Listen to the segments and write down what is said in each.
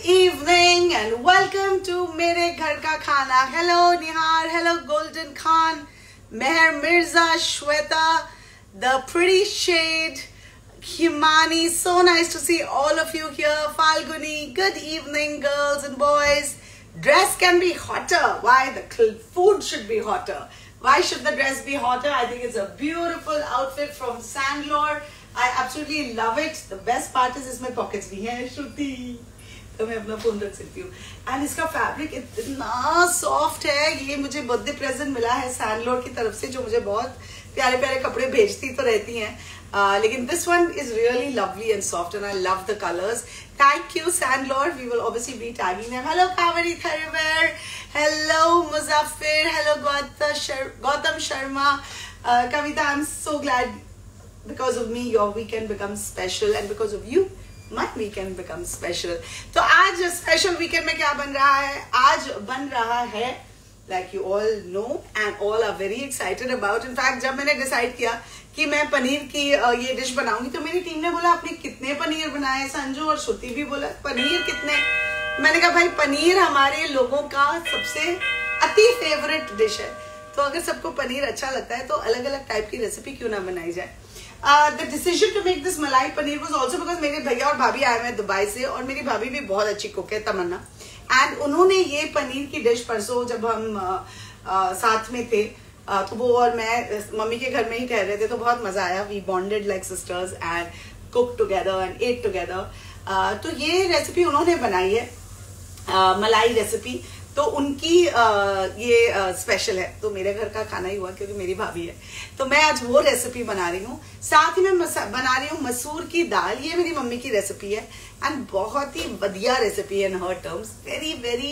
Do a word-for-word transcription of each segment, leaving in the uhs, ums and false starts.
evening and welcome to मेरे घर का खाना. Hello Nihar, hello Golden Khan, Meher Mirza, Shweta, the pretty shade, Himani. So nice to see all of you here. Falguni, good evening girls and boys. Dress can be hotter. Why? The food should be hotter. Why should the dress be hotter? I think it's a beautiful outfit from Sandlore. I absolutely love it. The best part is इसमें pockets भी हैं श्रुति, तो मैं अपना phone रख सकती हूँ. And इसका फैब्रिक इतना सॉफ्ट है. ये मुझे बर्थडे प्रेजेंट मिला है सैंडलोर की तरफ से, जो मुझे बहुत प्यारे प्यारे कपड़े भेजती तो रहती हैं. uh, लेकिन this one is really lovely and soft and I love the colours. Thank you सैंडलोर. We will obviously be tagging them. Hello कावरी थरवेर, hello Muzaffar, hello Gautam Sharma, Kavita. I am so glad because of me your weekend becomes special and because of you my weekend becomes special. तो आज special weekend में क्या बन रहा है? आज बन रहा है like you all know and all are very excited about. In fact जब मैंने decide किया कि मैं पनीर की ये डिश बनाऊंगी तो मेरी टीम ने बोला आपने कितने पनीर बनाए? संजू और श्रुति भी बोला पनीर कितने. मैंने कहा भाई पनीर हमारे लोगों का सबसे अति फेवरेट डिश है, तो अगर सबको पनीर अच्छा लगता है तो अलग अलग टाइप की रेसिपी क्यों ना बनाई जाए. The decision to make this malai paneer was also because मेरे भैया और भाभी आए हुए हैं दुबई से, और मेरी भाभी भी बहुत अच्छी कुक है, तमन्ना. एंड उन्होंने ये पनीर की डिश परसों जब हम uh, uh, साथ में थे uh, तो वो और मैं मम्मी के घर में ही ठहर रहे थे, तो बहुत मजा आया. We bonded like sisters and cook together and ate together. तो ये रेसिपी उन्होंने बनाई है, uh, मलाई रेसिपी. तो उनकी आ, ये स्पेशल है, तो मेरे घर का खाना ही हुआ क्योंकि मेरी भाभी है. तो मैं आज वो रेसिपी बना रही हूँ. साथ ही मैं बना रही हूँ मसूर की दाल. ये मेरी मम्मी की रेसिपी है एंड बहुत ही बढ़िया रेसिपी है in her terms. Very very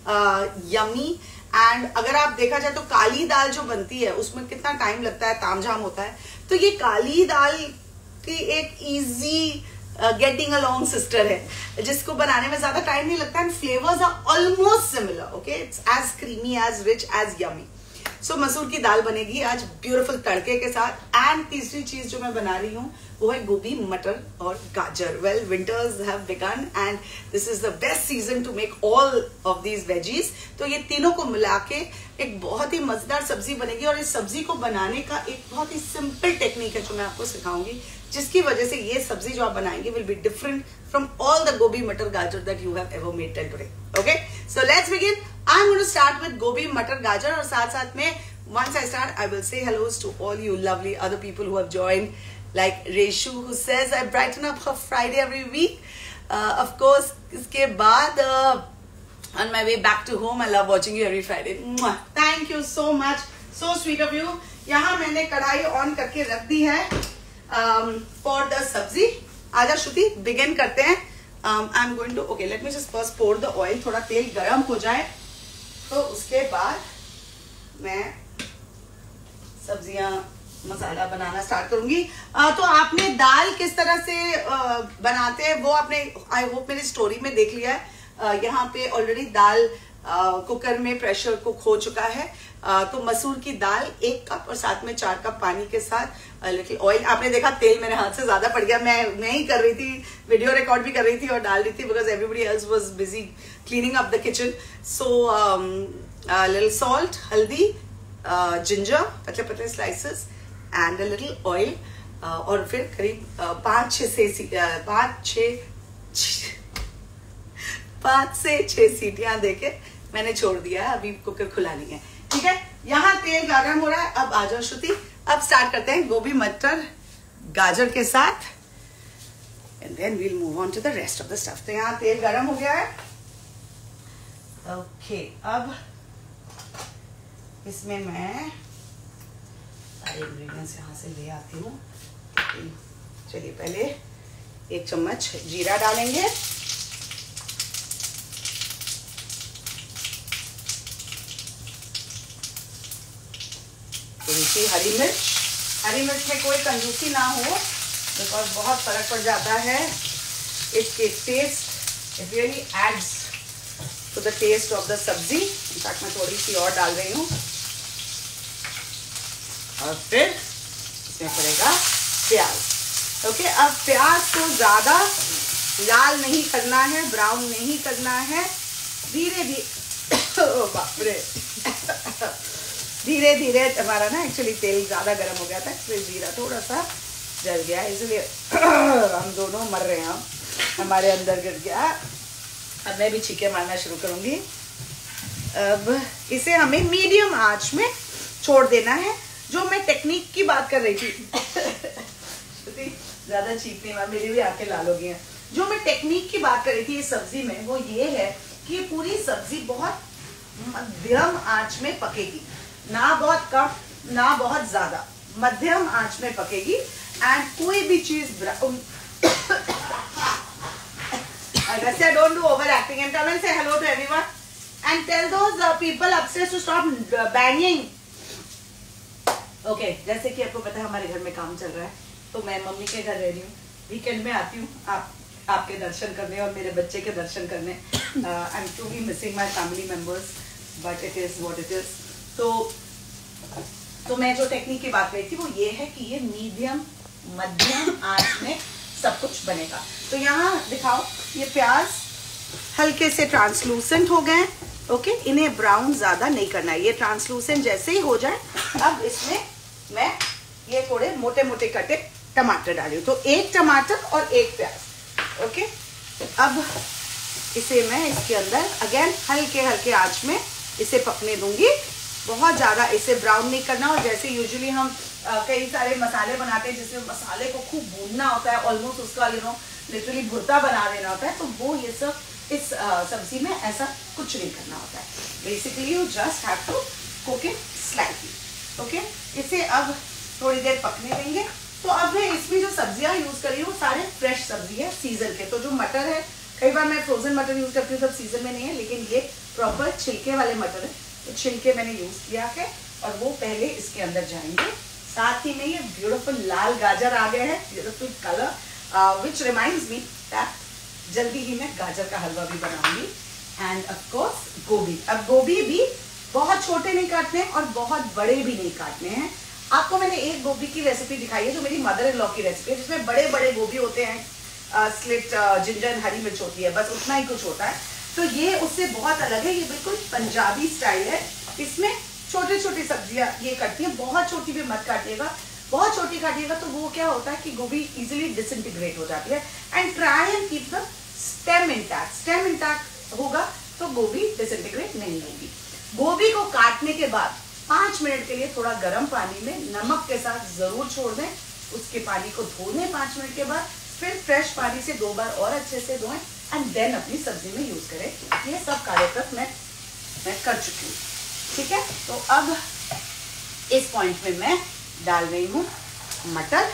yummy. And अगर आप देखा जाए तो काली दाल जो बनती है उसमें कितना टाइम लगता है, तामझाम होता है. तो ये काली दाल की एक इजी गेटिंग अलोंग सिस्टर है जिसको बनाने में ज्यादा टाइम नहीं लगता. And flavours are almost similar. Okay, it's as creamy, as rich, as yummy. So मसूर की दाल बनेगी आज ब्यूटीफुल तड़के के साथ. एंड तीसरी चीज जो मैं बना रही हूँ वो है गोभी, मटर और गाजर. Well, winters have begun and this is the best season to make all of these veggies. तो ये तीनों को मिला के एक बहुत ही मजेदार सब्जी बनेगी. और इस सब्जी को बनाने का एक बहुत ही सिंपल टेक्निक है जो मैं आपको सिखाऊंगी, जिसकी वजह से ये सब्जी जो आप बनाएंगे will be different from all the gobhi, matar, gajar that you have ever made till today. Okay, so let's begin. I am going to start with gobhi, matar, गाजर. और साथ साथ में once I start, I will say hellos to all you lovely other people who have joined, like Reshu who says I brighten up her Friday every week. Uh, of course, इसके बाद uh, on my way back to home, I love watching you every Friday. Mwah. Thank you so much, so sweet of you. यहाँ मैंने कढ़ाई on करके रख दी है um, for the सब्जी. आजा श्रुति, begin करते हैं. um, I'm going to okay, let me just first pour the oil. थोड़ा तेल गरम हो जाए तो उसके बाद मैं सब्जियां मसाला बनाना स्टार्ट करूंगी. आ, तो आपने दाल किस तरह से आ, बनाते हैं वो आपने आई होप मेरी स्टोरी में देख लिया है. यहाँ पे ऑलरेडी दाल आ, कुकर में प्रेशर कुक हो चुका है. आ, तो मसूर की दाल एक कप और साथ में चार कप पानी के साथ लिटिल ऑयल. आपने देखा तेल मेरे हाथ से ज्यादा पड़ गया. मैं मैं ही कर रही थी, वीडियो रिकॉर्ड भी कर रही थी और डाल रही थी because everybody else was busy cleaning up the kitchen. So little salt, haldi, ginger, पतले पतले slices and a little oil. और फिर करीब uh, पाँच छः से uh, पाँच छः पाँच से छः सीटियां देके मैंने छोड़ दिया है. अभी कुकर खुलानी है. ठीक है, यहाँ तेल गरम हो रहा है. अब आ जाओ श्रुति, अब स्टार्ट करते हैं गोभी, मटर, गाजर के साथ and then we'll move on to the rest of the stuff. तो यहाँ तेल गरम हो गया है. ओके okay, अब इसमें मैं सारे इंग्रेडिएंट्स यहाँ से ले आती हूँ. चलिए पहले एक चम्मच जीरा डालेंगे. थोड़ी सी हरी मिर्च. हरी मिर्च में कोई कंजूसी ना हो बिकॉज बहुत फर्क पड़ जाता है. इसके taste it really adds to the taste of the sabzi. In fact मैं थोड़ी सी और डाल रही हूँ. और फिर इसमें पड़ेगा प्याज. ओके, अब प्याज को ज्यादा लाल नहीं करना है, ब्राउन नहीं करना है, धीरे धीरे ओ बाप रे धीरे धीरे हमारा ना एक्चुअली तेल ज़्यादा गर्म हो गया था, इसलिए जीरा थोड़ा सा जल गया, इसलिए हम दोनों मर रहे हैं, हमारे अंदर गिर गया। अब मैं भी छींके मारना शुरू करूँगी। अब इसे हमें मीडियम आंच में छोड़ देना है। जो मैं टेक्निक की बात कर रही थी ज़्यादा चीखने वाली, मेरी भी आंखें लाल हो गई हैं। जो मैं टेक्निक की बात कर रही थी इस सब्जी में, वो ये है कि पूरी सब्जी बहुत मध्यम आंच में पकेगी, ना बहुत कम ना बहुत ज्यादा, मध्यम आंच में पकेगी। एंड कोई भी चीज brown don't do over acting and come and say hello to everyone and tell those people upstairs to stop banging. Okay, जैसे कि आपको पता है हमारे घर में काम चल रहा है, तो मैं मम्मी के घर रह रही हूँ, वीकेंड में आती हूँ आप आपके दर्शन करने और मेरे बच्चे के दर्शन करने। I am truly missing my family members but it is what it is. तो तो मैं जो टेक्निक की बात कर रही थी वो ये है कि ये मीडियम मध्यम आंच में सब कुछ बनेगा। तो यहाँ दिखाओ, ये प्याज हल्के से ट्रांसलूसेंट हो गए। ओके, इन्हें ब्राउन ज्यादा नहीं करना है, ये ट्रांसलूसेंट जैसे ही हो जाए अब इसमें मैं ये थोड़े मोटे मोटे कटे टमाटर डाली हूँ। तो एक टमाटर और एक प्याज। ओके, अब इसे मैं इसके अंदर अगेन हल्के हल्के आंच में इसे पकने दूंगी, बहुत ज्यादा इसे ब्राउन नहीं करना। और जैसे यूजुअली हम आ, कई सारे मसाले बनाते हैं जिसमें मसाले को खूब भूनना होता है, ऑलमोस्ट उसका यू नो लिटरली भुर्ता बना देना होता है, तो वो ये सब इस आ, सब्जी में ऐसा कुछ नहीं करना होता है। Basically you just have to cook it slightly. Okay, इसे अब थोड़ी देर पकने देंगे। तो अब मैं इसमें जो सब्जियां यूज कर रही हूँ सारे फ्रेश सब्जी है, सीजन के। तो जो मटर है, कई बार मैं फ्रोजन मटर यूज करती हूँ, सब सीजन में नहीं है, लेकिन ये प्रॉपर छिलके वाले मटर है, तो छिलके मैंने यूज किया है और वो पहले इसके अंदर जाएंगे। साथ ही में ये ब्यूटीफुल लाल गाजर आ गए हैं, beautiful colour which reminds me that जल्दी ही मैं गाजर का हलवा भी बनाऊंगी। एंड ऑफ कोर्स गोभी। अब गोभी भी बहुत छोटे नहीं काटने और बहुत बड़े भी नहीं काटने हैं। आपको मैंने एक गोभी की रेसिपी दिखाई है जो मेरी मदर इन लॉ की रेसिपी है, जिसमें बड़े बड़े गोभी होते हैं, स्लिट जिंजर हरी मिर्च होती है, बस उतना ही कुछ होता है। तो ये उससे बहुत अलग है, ये बिल्कुल पंजाबी स्टाइल है। इसमें छोटी छोटी सब्जियां ये करती हैं, बहुत छोटी भी मत काटिएगा, बहुत छोटी काटिएगा तो वो क्या होता है कि गोभी इजिली डिसइंटीग्रेट हो जाती है। And try and keep the stem intact. Stem intact होगा तो गोभी डिसइंटीग्रेट नहीं होगी। गोभी को काटने के बाद पांच मिनट के लिए थोड़ा गर्म पानी में नमक के साथ जरूर छोड़ दें। उसके पानी को धो लें पांच मिनट के बाद, फिर फ्रेश पानी से दो बार और अच्छे से धोएं एंड देन अपनी सब्जी में यूज करें। ये सब कार्यक्रम मैं मैं कर चुकी हूँ, ठीक है। तो अब इस पॉइंट में मैं डाल रही हूँ मटर,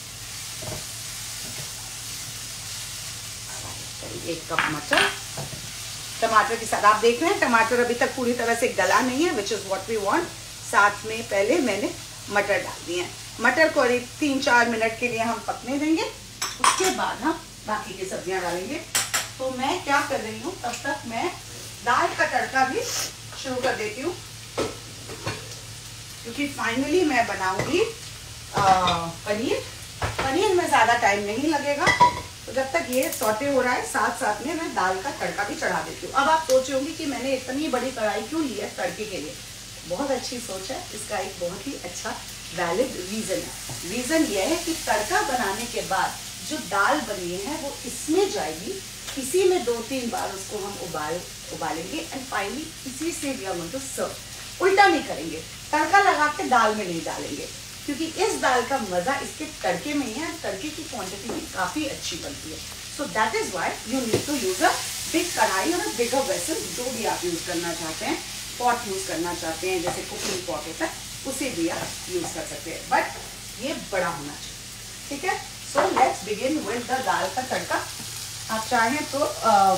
एक कप मटर टमाटर के साथ। आप देख रहे हैं टमाटर अभी तक पूरी तरह से गला नहीं है, which is what we want. साथ में पहले मैंने मटर डाल दिए हैं। मटर को तीन चार मिनट के लिए हम पकने देंगे, उसके बाद हम बाकी की सब्जियां डालेंगे। तो मैं क्या कर रही हूँ, तब तक मैं दाल का तड़का भी शुरू कर देती हूँ, क्योंकि फाइनली मैं बनाऊंगी पनीर। पनीर में ज्यादा टाइम नहीं लगेगा, तो जब तक ये सौटे हो रहा है साथ साथ में मैं दाल का तड़का भी चढ़ा देती हूँ। अब आप सोच रहे होंगे कि मैंने इतनी बड़ी कढ़ाई क्यों ली है तड़के के लिए। बहुत अच्छी सोच है, इसका एक बहुत ही अच्छा वैलिड रीजन है। रीजन ये है कि तड़का बनाने के बाद जो दाल बनी है वो इसमें जाएगी, इसी में दो तीन बार उसको हम उबाल उबालेंगे एंड फाइनली इसी से we are going to serve. उल्टा नहीं करेंगे, तड़का लगा के दाल में नहीं डालेंगे, क्योंकि इस दाल का मजा इसके तड़के में ही है। तड़के की क्वांटिटी भी काफी अच्छी बनती है। So that is why you need to use a big kadhai और अ बिगर वेसल, जो भी आप यूज करना चाहते हैं। पॉट यूज करना चाहते हैं जैसे कुकिंग पॉट होता है, उसे भी आप यूज कर सकते हैं, बट ये बड़ा होना चाहिए, ठीक है। So let's begin with the dal का तड़का। आप चाहें तो आ,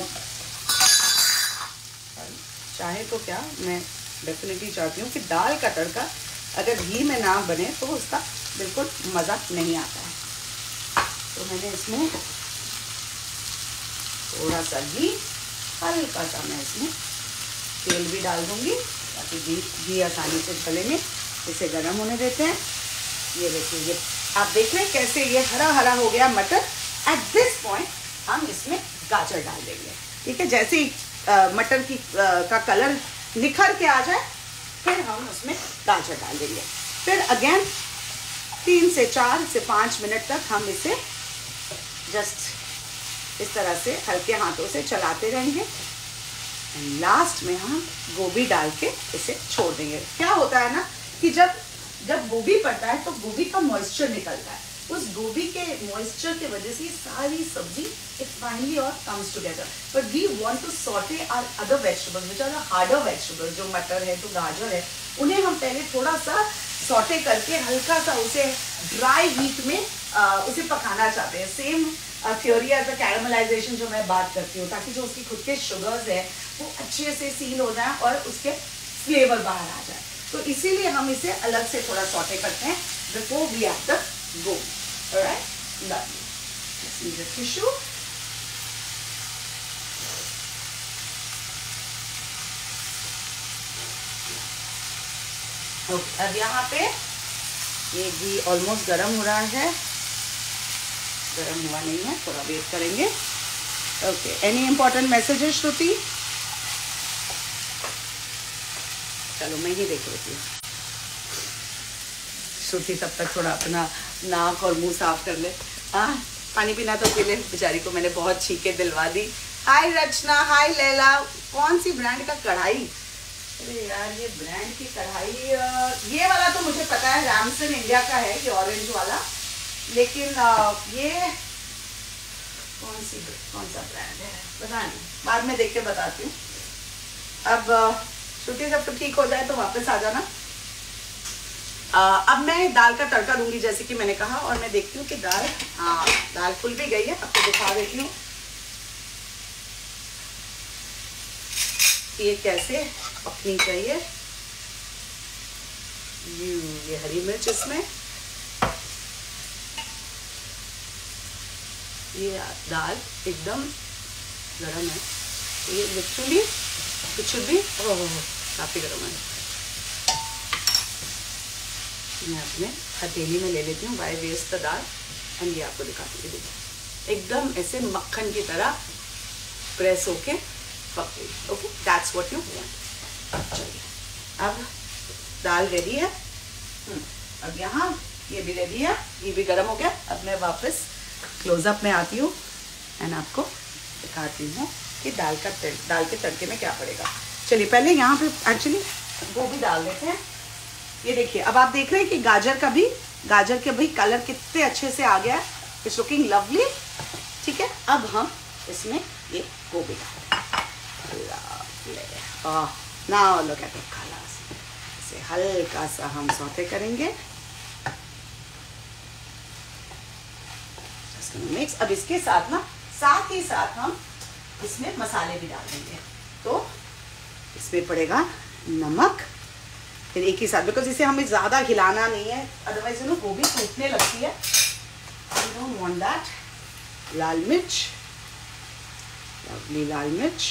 चाहे तो क्या, मैं डेफिनेटली चाहती हूँ कि दाल का तड़का अगर घी में ना बने तो उसका बिल्कुल मज़ा नहीं आता है। तो मैंने इसमें थोड़ा सा घी, हल्का सा मैं इसमें तेल भी डाल दूंगी ताकि घी घी आसानी से गले में। इसे गर्म होने देते हैं। ये देखिए, ये आप देख रहे हैं कैसे ये हरा हरा हो गया मटर। एट दिस पॉइंट हम इसमें गाजर डाल देंगे। ठीक है, जैसे ही मटर की आ, का कलर निखर के आ जाए फिर हम उसमें गाजर डाल देंगे। फिर अगेन तीन से चार से पाँच मिनट तक हम इसे जस्ट इस तरह से हल्के हाथों से चलाते रहेंगे। एंड लास्ट में हम गोभी डाल के इसे छोड़ देंगे। क्या होता है ना कि जब जब गोभी पड़ता है तो गोभी का मॉइस्चर निकलता है, उस गोभी के मॉइस्चर की वजह से सारी सब्जी इट फाइनली और comes together. But we want to saute our other vegetables which are the harder vegetables, जो मटर है जो गाजर है, उन्हें हम पहले थोड़ा सा सॉटे करके हल्का सा उसे ड्राई हीट में आ, उसे पकाना चाहते हैं। Same theory as the caramelization जो मैं बात करती हूँ, ताकि जो उसकी खुद के शुगर्स है वो अच्छे से सील हो जाए और उसके फ्लेवर बाहर आ जाए। तो इसीलिए हम इसे अलग से थोड़ा सॉटे करते हैं before we have the gobhi. Alright, lovely. Let's use a tissue. Okay, अब यहाँ पे ये घी ऑलमोस्ट गरम हो रहा है। गरम हुआ नहीं है, थोड़ा वेट करेंगे। Okay, any important messages Shruti? चलो मैं ही देख लेती हूँ। श्रुति तब तक थोड़ा अपना नाक और मुंह साफ कर ले। हाँ, पानी पीना तो पी ले, बेचारी को मैंने बहुत छीके दिलवा दी। हाय रचना, हाय लैला। कौन सी ब्रांड का कढ़ाई? अरे यार, ये ब्रांड की कढ़ाई, ये वाला तो मुझे पता है, रैमसन इंडिया का है, ये ऑरेंज वाला। लेकिन ये कौन सी कौन सा ब्रांड है पता नहीं, बाद में देख के बताती हूँ। अब श्रुति जब तो ठीक हो जाए तो वापस आ जाना। अब मैं दाल का तड़का दूंगी जैसे कि मैंने कहा, और मैं देखती हूँ कि दाल, हाँ दाल फुल भी गई है। आपको दिखा देती हूँ ये कैसे पकनी चाहिए। ये हरी मिर्च इसमें, ये दाल एकदम गरम है, ये लिटरली कुछ भी काफी गरम है। मैं अपने हथेली में ले लेती हूँ, by waste the dal. And ये आपको दिखाती हूँ, देखिए एकदम ऐसे मक्खन की तरह प्रेस होके पक गई। Okay, that's what you want. चलिए, अब दाल रेडी है। अब यहाँ ये भी रेडी है, ये भी गरम हो गया। अब मैं वापस क्लोजअप में आती हूँ एंड आपको दिखाती हूँ कि दाल का दाल के तड़के में क्या पड़ेगा। चलिए, पहले यहाँ पे एक्चुअली गोभी डाल देते हैं। ये देखिए, अब आप देख रहे हैं कि गाजर का भी गाजर के भी कलर कितने अच्छे से आ गया है। It's looking lovely. ठीक है, अब हम इसमें ये गोभी डालें। Now look at the colours. इसे हल्का सा हम सौते करेंगे। मिक्स। अब इसके साथ ना साथ ही साथ हम इसमें मसाले भी डाल देंगे। तो इसमें पड़ेगा नमक, फिर एक ही साथ, बिकॉज इसे हमें ज्यादा हिलाना नहीं है, अदरवाइज यू नो गोभी टूटने लगती है। I don't want that. लाल मिर्च, लवली लाल मिर्च,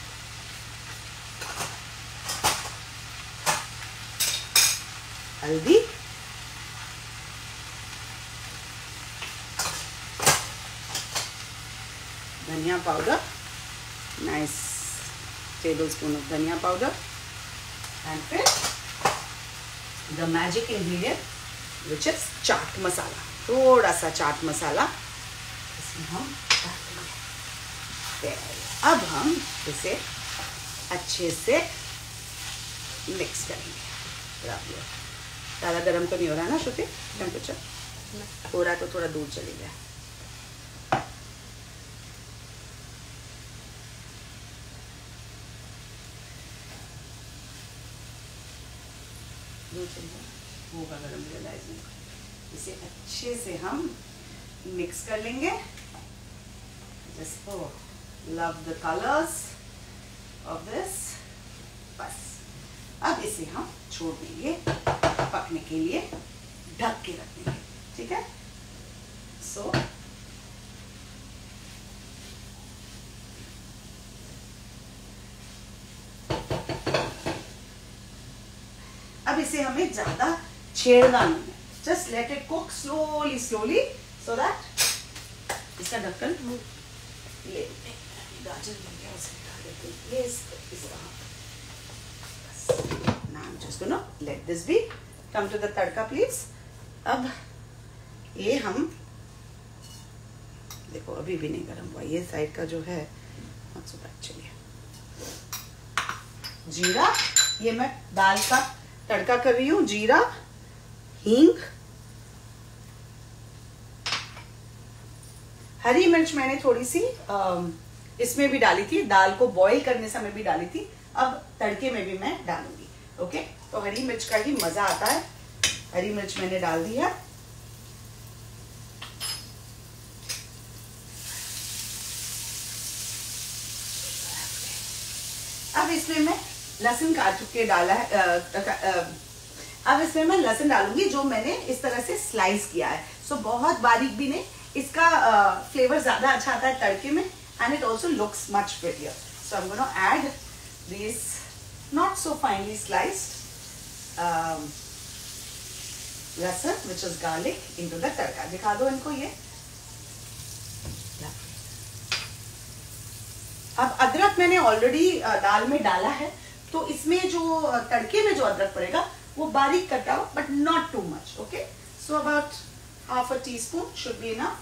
हल्दी, धनिया powder, nice tablespoon of dhania powder, and फिर the magic ingredient which is chaat masala. थोड़ा सा चाट मसाला इसमें हम डाल देंगे। अब हम इसे अच्छे से मिक्स करेंगे। ज़्यादा गर्म तो नहीं हो रहा है ना श्रुति? टेम्परेचर हो रहा है तो थोड़ा दूर चली जाए। होगा गरम, रियलाइज नहीं। इसे अच्छे से हम मिक्स कर लेंगे। Just love the colours of this. बस अब इसे हम छोड़ देंगे पकने के लिए, ढक के रख देंगे। ठीक है, सो so, अब इसे हमें ज्यादा छेड़ना नहीं है, just let it cook slowly slowly, so that इसका ढक्कन ये गाजर मिल गया, उसे निकाल देते हैं। ये इस इसका now I'm just gonna let this be. Come to the tadka please. अब ये हम देखो अभी भी नहीं गर्म हुआ, ये साइड का जो है not so bad। चलिए जीरा, ये मैं दाल का तड़का कर रही हूँ। जीरा, हींग, हरी मिर्च मैंने थोड़ी सी इसमें भी डाली थी, दाल को बॉईल करने समय भी डाली थी, अब तड़के में भी मैं डालूंगी। ओके, तो हरी मिर्च का ही मजा आता है। हरी मिर्च मैंने डाल दी है। अब इसमें मैं लहसुन काट के डाला है। आ, आ, आ, अब इसमें मैं लहसुन डालूंगी जो मैंने इस तरह से स्लाइस किया है। सो so, बहुत बारीक भी नहीं, इसका फ्लेवर uh, ज्यादा अच्छा आता है तड़के में, and it also looks much prettier. So I am gonna add this not so finely sliced lahsun which is garlic into the tadka. दिखा दो इनको ये। अब अदरक मैंने ऑलरेडी uh, दाल में डाला है, तो इसमें जो तड़के में जो अदरक पड़ेगा वो बारीक कटा हो, but not too much. Okay, so about half a teaspoon should be enough.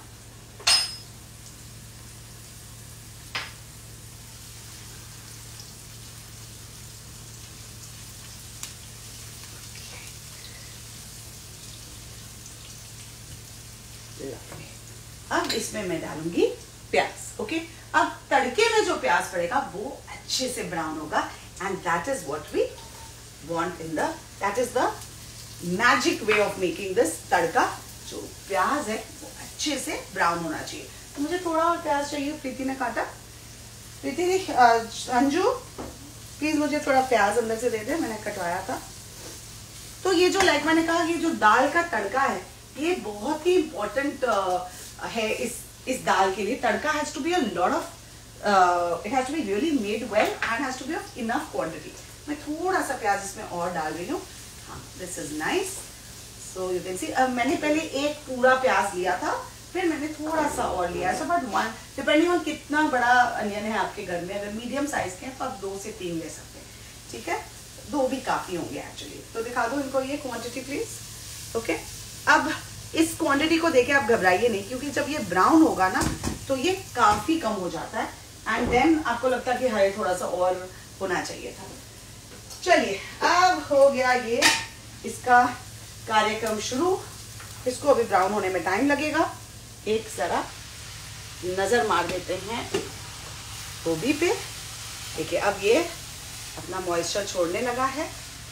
अब इसमें मैं डालूंगी प्याज। ओके, अब तड़के में जो प्याज पड़ेगा वो अच्छे से ब्राउन होगा, and that is what we want in the that is the magic way of making this tadka. जो प्याज है वो अच्छे से ब्राउन होना चाहिए। तो मुझे थोड़ा और प्याज चाहिए, प्रीति ने काटा। प्रीति ने अंजू प्लीज मुझे थोड़ा प्याज अंदर से दे दे, मैंने कटवाया था। तो ये जो लाइक मैंने कहा, ये जो दाल का तड़का है ये बहुत ही इंपॉर्टेंट uh, है इस इस दाल के लिए। Tadka has to be a lot of it has to be really made well and has to be of enough quantity. मैं थोड़ा सा प्याज इसमें और डाल रही हूँ। हाँ, this is nice. So you can see मैंने पहले एक पूरा प्याज लिया था, फिर मैंने थोड़ा सा और लिया है। So but one depending on कितना बड़ा अनियन है आपके घर में। अगर मीडियम साइज के हैं तो आप दो से तीन ले सकते हैं। ठीक है, दो भी काफी होंगे एक्चुअली। तो दिखा दो इनको ये क्वांटिटी प्लीज। ओके, अब इस क्वांटिटी को देके आप घबराइए नहीं, क्योंकि जब ये ब्राउन होगा ना तो ये काफी कम हो जाता है, एंड देन आपको लगता है कि हाय थोड़ा सा और होना चाहिए था। चलिए, अब हो गया ये इसका कार्यक्रम शुरू। इसको अभी ब्राउन होने में टाइम लगेगा। एक जरा नजर मार देते हैं गोभी पे। देखिए अब ये अपना मॉइस्चर छोड़ने लगा है।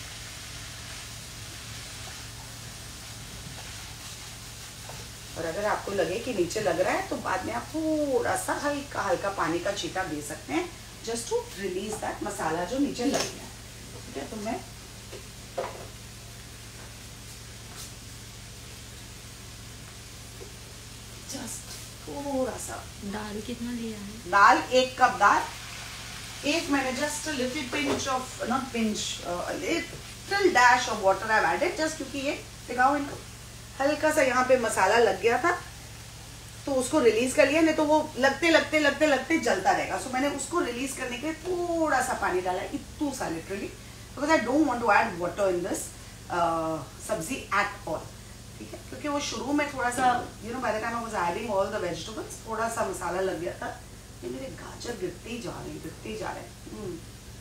और अगर आपको लगे कि नीचे लग रहा है तो बाद में आप थोड़ा सा हल्का हल्का पानी का छींटा दे सकते हैं, just to release that masala जो नीचे लग गया है। ठीक है, तो मैं जस्ट थोड़ा सा। दाल कितना लिया है? दाल एक कप दाल। एक मैंने just little pinch of not pinch little dash of water I have added, just क्योंकि ये दिखाओ इनको हल्का सा यहाँ पे मसाला लग गया था तो उसको रिलीज कर लिया, नहीं तो वो लगते लगते लगते लगते जलता रहेगा। सो so, मैंने उसको रिलीज करने के लिए थोड़ा सा पानी डाला, इतू सा literally, because I don't want to add water in this sabzi at all. ठीक है, क्योंकि वो शुरू में थोड़ा सा you know by the time I was adding all the vegetables थोड़ा सा मसाला लग गया था। ये मेरे गाजर गिरते ही जा रहे गिरते ही जा रहे हैं।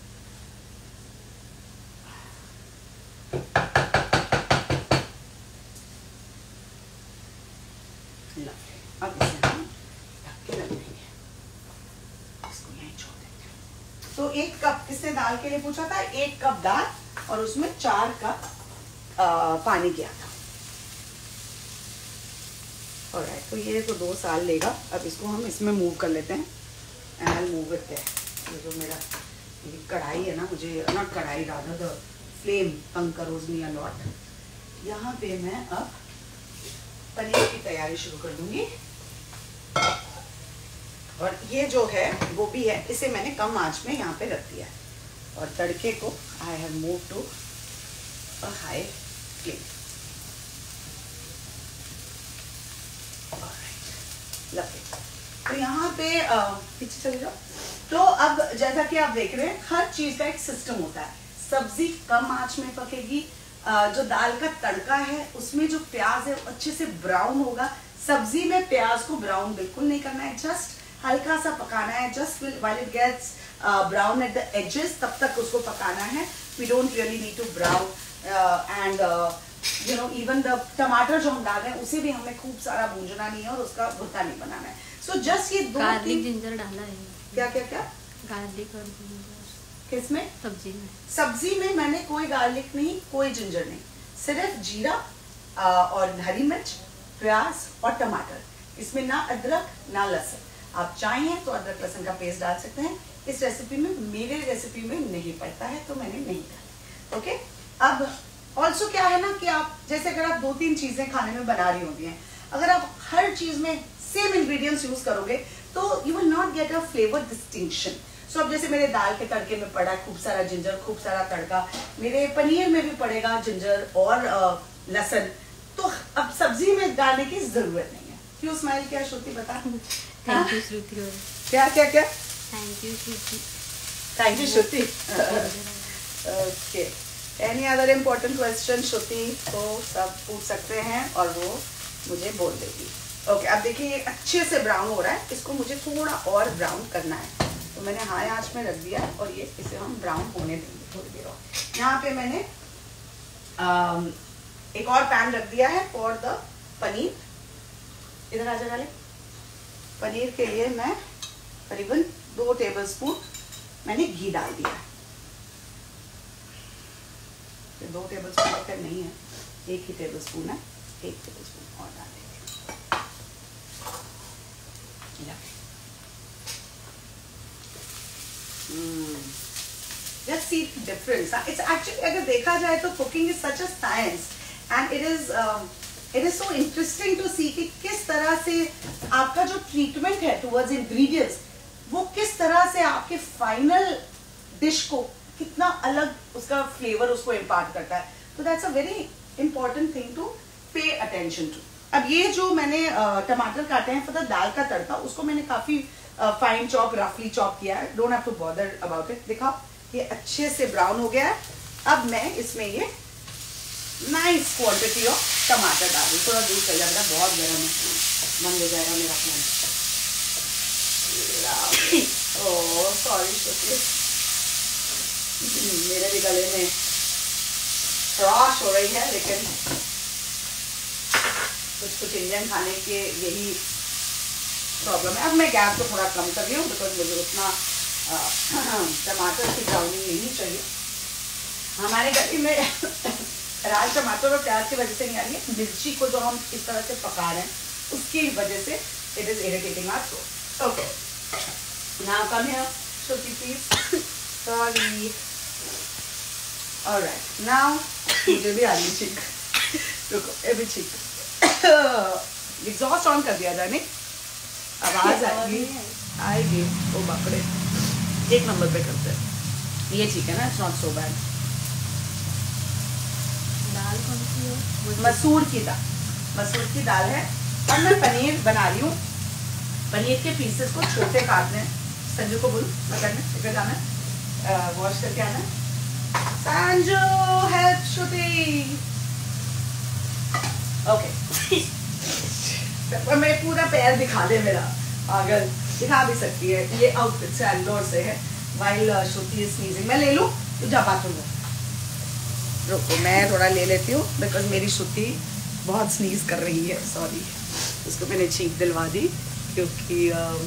अब इसे हम ढक के रख देंगे, इसको यहीं छोड़ देते हैं। तो एक कप किसने दाल के लिए पूछा था? एक कप दाल और उसमें चार कप पानी किया था। ऑलराइट, तो ये तो दो साल लेगा। अब इसको हम इसमें मूव कर लेते हैं and I move it there. ये जो मेरा कढ़ाई है ना, मुझे नॉट कढ़ाई रादर द फ्लेम तंग करोज मी अ लॉट। यहाँ पे मैं अब पनीर की तैयारी शुरू कर दूंगी। और ये जो है गोभी है इसे मैंने कम आंच में यहाँ पे रख दिया है और तड़के को I have move to a high flame. Lovely. तो यहाँ पे पीछे चले जाओ। तो अब जैसा कि आप देख रहे हैं हर चीज का एक सिस्टम होता है। सब्जी कम आंच में पकेगी, जो दाल का तड़का है उसमें जो प्याज है अच्छे से ब्राउन होगा। सब्जी में प्याज को ब्राउन बिल्कुल नहीं करना है, जस्ट हल्का सा पकाना है, just while it gets brown at the edges तब तक उसको पकाना है। We don't really need to brown and you know even the tamatar जो हम डाल रहे हैं उसे भी हमें खूब सारा भूंजना नहीं है और उसका भुट्टा नहीं बनाना है। सो so जस्ट ये दो गार्लिक जिंजर डाला है। क्या क्या क्या गार्लिक और जिंजर किसमें? सब्जी में। सब्जी में मैंने कोई गार्लिक नहीं, कोई जिंजर नहीं, सिर्फ जीरा आ, और हरी मिर्च, प्याज और टमाटर। इसमें ना अदरक ना लहसुन। आप चाहें तो अदरक लहसुन का पेस्ट डाल सकते हैं। इस रेसिपी में, मेरे रेसिपी में नहीं पड़ता है तो मैंने नहीं डाला। ओके, अब ऑल्सो क्या है ना कि आप जैसे अगर आप दो तीन चीजें खाने में बना रही होती हैं, अगर आप हर चीज में सेम इंग्रेडिएंट्स यूज करोगे तो you will not get a flavour distinction. So अब जैसे मेरे दाल के तड़के में पड़ा खूब सारा जिंजर, खूब सारा तड़का, मेरे पनीर में भी पड़ेगा जिंजर और लहसुन, तो अब सब्जी में डालने की जरूरत नहीं है। क्यों स्माइल किया श्रुति, बता? Thank you Shruti. क्या क्या क्या? Thank you Shruti. Thank you Shruti. Okay, any other important question Shruti को सब पूछ सकते हैं और वो मुझे बोल देगी। ओके okay, अब देखिए ये अच्छे से ब्राउन हो रहा है, इसको मुझे थोड़ा और ब्राउन करना है तो मैंने हाई आंच में रख दिया और ये इसे हम ब्राउन होने देंगे थोड़ी देर और। यहाँ पे मैंने आम, एक और पैन रख दिया है फॉर द पनीर। इधर आ जाए। पनीर के लिए मैं करीबन दो टेबलस्पून मैंने घी डाल दिया है। दो टेबलस्पून तक नहीं है, एक ही टेबलस्पून है, एक टेबलस्पून और डाल देंगे। Just see difference. It's actually, अगर देखा जाए तो cooking is such a science and it is um, it is so interesting to see कि किस तरह से आपका जो treatment है towards ingredients वो किस तरह से आपके final dish को कितना अलग उसका flavor उसको impart करता है। तो that's a very important thing to pay attention to. अब ये जो मैंने टमाटर काटे हैं फॉर द दाल का तड़का, उसको मैंने काफी फाइन चॉप, रफली चॉप किया है। Don't have to bother about it. दिखाओ ये अच्छे से ब्राउन हो गया है। अब मैं इसमें ये नाइस क्वांटिटी ऑफ टमाटर डाल दूँ। थोड़ा दूर चल जाएगा, बहुत गर्म है, बंद हो जाएगा मेरा फोन। ओह सॉरी श्रुति, मेरे भी गले में खराश हो रही है, लेकिन कुछ कुछ इंडियन खाने के यही प्रॉब्लम है। अब मैं गैस को थोड़ा कम कर रही हूँ बिकॉज मुझे उतना टमाटर की ब्राउनिंग नहीं चाहिए। हमारे गले में राज टमाटर और प्याज की वजह से नहीं आ रही है, मिर्ची को जो हम इस तरह से पका रहे हैं उसकी वजह से it is irritating our throat. Okay, now come here Shruti please. Sorry. Alright, now मुझे भी आ रही छींक। रुको, ये भी छींक। एग्जॉस्ट ऑन कर दिया जाने, आवाज आएगी आएगी। ओ बापरे, एक नंबर पे करते हैं ये, ठीक है ना? It's not so bad. दाल कौन सी है? मसूर की दाल, मसूर की दाल है। और मैं पनीर बना रही हूँ। पनीर के पीसेस को छोटे काटने हैं। संजू को बोल पकड़ने, इधर जाना, वॉश करके आना। संजू हेल्प श्रुति। ओके, मैं पूरा पैर दिखा दे मेरा, पागल, दिखा भी सकती है। ये आउटफिट से एंडोर से है। वाइल श्रुति इज स्नीजिंग, मैं ले लूं तो जा बाथरूम में। रुको मैं थोड़ा ले लेती हूँ बिकॉज मेरी श्रुति बहुत स्नीज कर रही है। सॉरी, उसको मैंने छींक दिलवा दी क्योंकि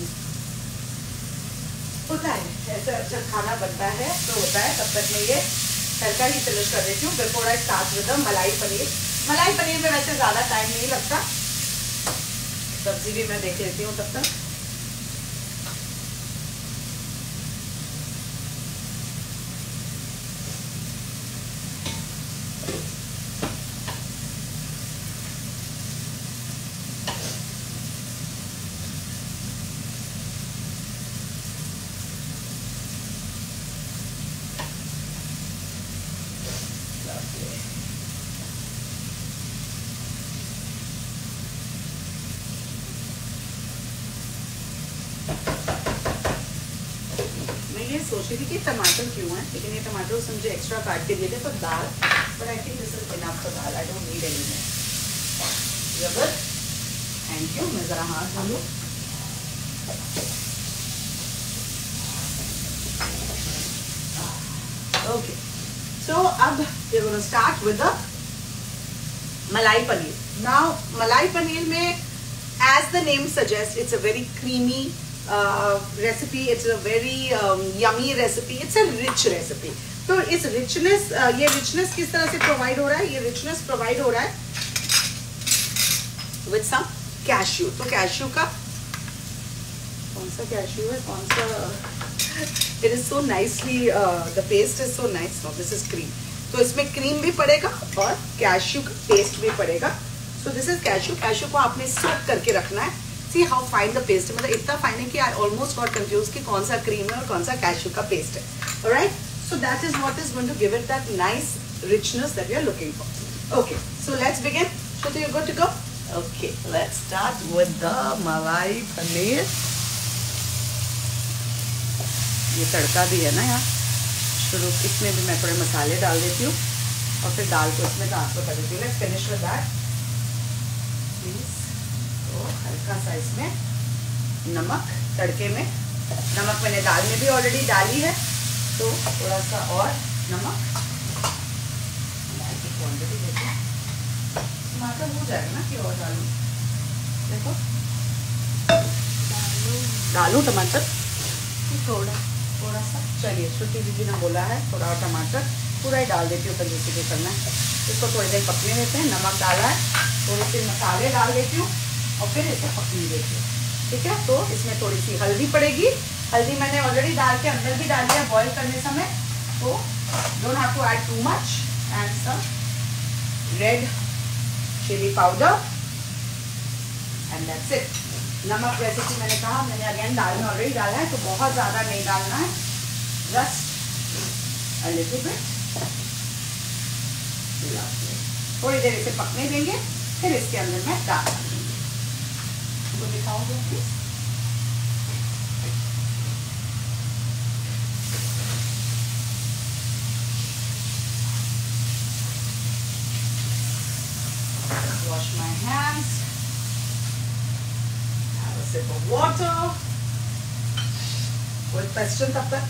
होता है ऐसा जब खाना बनता है तो होता है। तब तक मैं ये तड़का ही फिनिश कर देती हूँ before I start with the malai paneer. मलाई पनीर में वैसे ज्यादा टाइम नहीं लगता, सब्जी भी मैं देख लेती हूँ तब तक। सोच रही थी कि टमाटर क्यों है, लेकिन ये टमाटर उसने मुझे एक्स्ट्रा काट के दिए थे for dal, but I think this is enough for dal, I don't need any more. Good, thank you. मैं ज़रा हाथ धो लूँ। ओके, सो अब we are gonna start with the malai paneer. Now मलाई पनीर में as the name suggests, it's a very creamy uh, recipe, it's a very um, yummy recipe, it's a rich recipe. तो इस richness, uh, ये richness किस तरह से provide हो रहा है? ये richness provide हो रहा है with some cashew. तो cashew का कौन सा cashew है, कौन सा? It is so nicely, uh, the paste is so nice. No, this is cream. तो इसमें cream भी पड़ेगा और cashew का paste भी पड़ेगा। So this is cashew. Cashew को आपने soak करके रखना है। See how fine the paste है, मतलब इतना fine है कि I almost got confused कि कौन सा cream है और कौन सा cashew का paste है। Alright? So that is what is going to give it that nice richness that we are looking for. Okay. So let's begin. Shruti, you good to go? Okay. Let's start with the malai paneer. ये तड़का भी है ना यार। शुरू इसमें भी मैं थोड़े मसाले डाल देती हूँ और फिर दाल को इसमें ट्रांसफर कर देती हूँ। Let's finish with that. तो हल्का सा इसमें नमक, तड़के में नमक मैंने दाल में भी ऑलरेडी डाली है, तो थोड़ा सा और नमक, दाल की क्वांटिटी देखो, टमाटर हो जाएगा ना कि और डालूं? देखो डालूं टमाटर थोड़ा थोड़ा सा। चलिए, श्रुति दीदी ने बोला है थोड़ा और टमाटर पूरा ही डाल देती हूँ, तो जैसे कि करना है इसको थोड़ी देर पकने देते हैं। नमक डाला है, थोड़े से मसाले डाल देती हूँ और फिर इसे पकने देती हूँ। ठीक है, तो इसमें थोड़ी सी हल्दी पड़ेगी। हल्दी मैंने ऑलरेडी दाल के अंदर भी डाल दिया बॉईल करने समय, तो don't have to add too much. And some red chilli powder and that's it. नमक जैसे कि मैंने कहा, मैंने अगेन दाल में ऑलरेडी डाला है, तो बहुत ज़्यादा नहीं डालना है, जस्ट अ लिटिल बिट। थोड़ी देर इसे पकने देंगे, फिर इसके अंदर मैं डाल तो दिखाओगे please. Wash my hands, have a sip of water. कोई क्वेश्चन तब तक?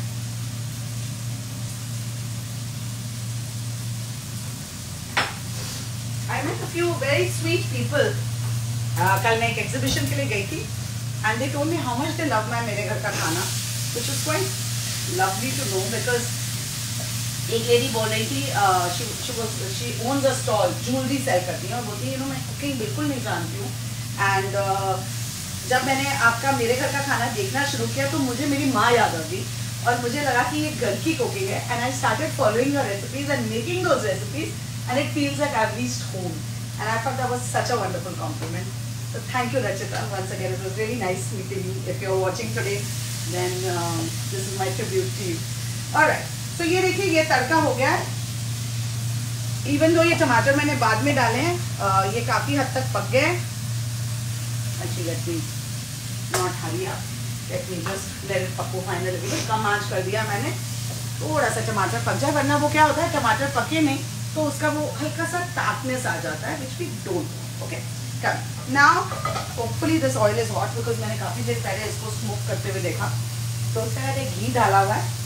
I met a few very sweet people. uh, कल मैं एक एग्जीबिशन के लिए गई थी and they told me how much they love my मेरे घर का खाना, which is quite lovely to know because एक लेडी बोल रही थी, uh, she she was she owns a stall, jewelry sell करती है और बोलती है यू नो मैं कुकिंग बिल्कुल नहीं जानती हूँ, and uh, जब मैंने आपका मेरे घर का खाना देखना शुरू किया तो मुझे मेरी माँ याद आ गई और मुझे लगा कि ये घर की कुकिंग है, and I started following her recipes and making those recipes. And it feels like I've reached home. And I thought that was such a wonderful compliment. So thank you, Rachita. Once again, it was really nice meeting you. If you're watching today, then um, this is my tribute to you. All right. So ये देखिए, ये तड़का हो गया है। Even though ये टमाटर मैंने बाद में डाले हैं, uh, ये काफी हद तक पक गए। Actually, let me not hurry up. Let me just let it पको finally because कम आंच कर दिया मैंने। थोड़ा सा टमाटर पक जाए, वरना वो क्या होता है, टमाटर पके नहीं तो उसका वो हल्का सा टार्कनेस आ जाता है, which we don't want. Okay, come now. Hopefully this oil is hot because मैंने काफी देर पहले इसको स्मोक करते हुए देखा, तो उसके बाद एक घी डाला हुआ है।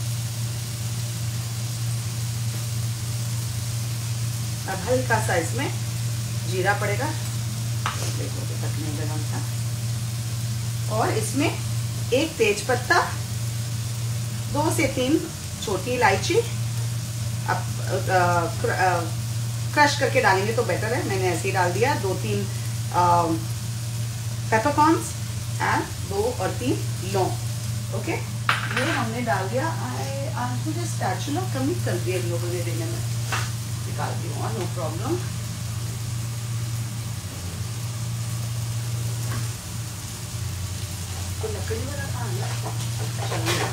अब हल्का सा इसमें जीरा पड़ेगा, देखो तो पकने गरम था, और इसमें एक तेज पत्ता, दो से तीन छोटी इलायची, अब क्रश करके डालेंगे तो बेटर है, मैंने ऐसे ही डाल दिया। दो तीन पेपरकॉर्न्स एंड दो और तीन लौंग। ओके, ये हमने डाल दिया। आई आज मुझे स्पैचुला कमी कर दिया इन लोगों ने देने में, निकालती हूँ, नो प्रॉब्लम। तो लकड़ी वाला कहाँ है?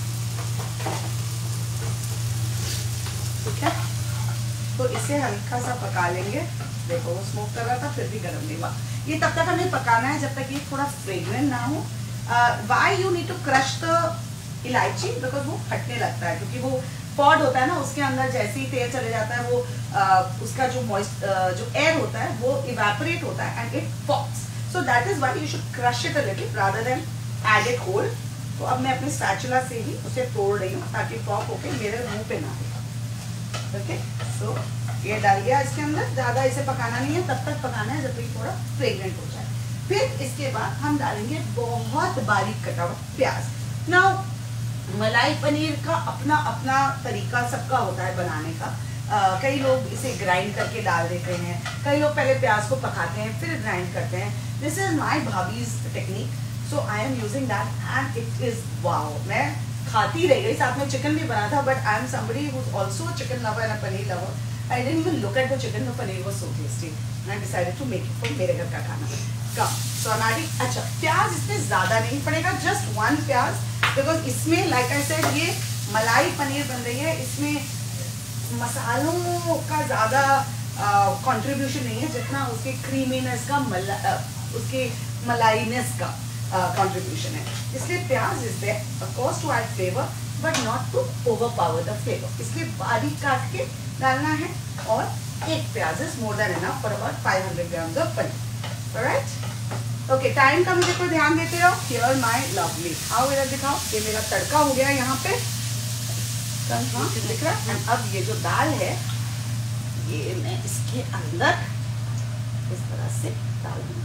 ठीक है, तो इसे हल्का सा पका लेंगे। देखो वो स्मोक कर रहा था फिर भी गर्म नहीं हुआ। ये तब तक हमें पकाना है जब तक ये थोड़ा फ्रेग्रेंट ना हो। Why you need to crush the elaichi, because वो फटने लगता है, क्योंकि वो पॉड होता है ना, उसके अंदर जैसे ही तेल चले जाता है वो आ, उसका जो मॉइस्ट जो एयर होता है वो इवेपोरेट होता है and it pops. So that is why you should crush it a little rather than add it whole. तो अब मैं अपने स्पैचुला से ही उसे तोड़ रही हूँ ताकि पॉप होके मेरे मुंह पे ना आए. ओके, सो ये डाल दिया इसके अंदर. ज़्यादा इसे पकाना नहीं है, तब तक पकाना है जब तक थोड़ा फ्रेग्रेंट हो जाए. फिर इसके बाद हम डालेंगे बहुत बारीक कटा हुआ प्याज. नाउ मलाई पनीर का अपना अपना तरीका सबका होता है बनाने का. uh, कई लोग इसे ग्राइंड करके डाल देते हैं, कई लोग पहले प्याज को पकाते हैं फिर ग्राइंड करते हैं. This is my bhabhi's technique, so I am using that and it is wow. मैं खाती रह गई, साथ में चिकन भी बना था, but I am somebody who is also chicken lover and paneer lover. I didn't even look at the chicken, the paneer was so tasty and I decided to make it for मेरे घर का खाना. Come, so I'm adding, अच्छा प्याज इसमें ज़्यादा नहीं पड़ेगा, just one प्याज, because इसमें like I said ये मलाई पनीर बन रही है, इसमें मसालों का ज़्यादा कंट्रीब्यूशन uh, नहीं है जितना उसके क्रीमीनेस का मला uh, उसके मलाईनेस का कंट्रीब्यूशन uh, है. इसलिए pyaaz is there of course to add flavor but not to overpower the flavor. इसलिए बारीक काट के डालना है और एक pyaaz is more than enough for about five hundred grams of paneer. Alright, okay. Time का मुझे को ध्यान देते रहो. हियर माय लवली, आओ इधर दिखाओ. ये मेरा तड़का हो गया यहाँ पे, हाँ दिख रहा है. एंड अब ये जो दाल है ये मैं इसके अंदर इस तरह से डाल दूंगी.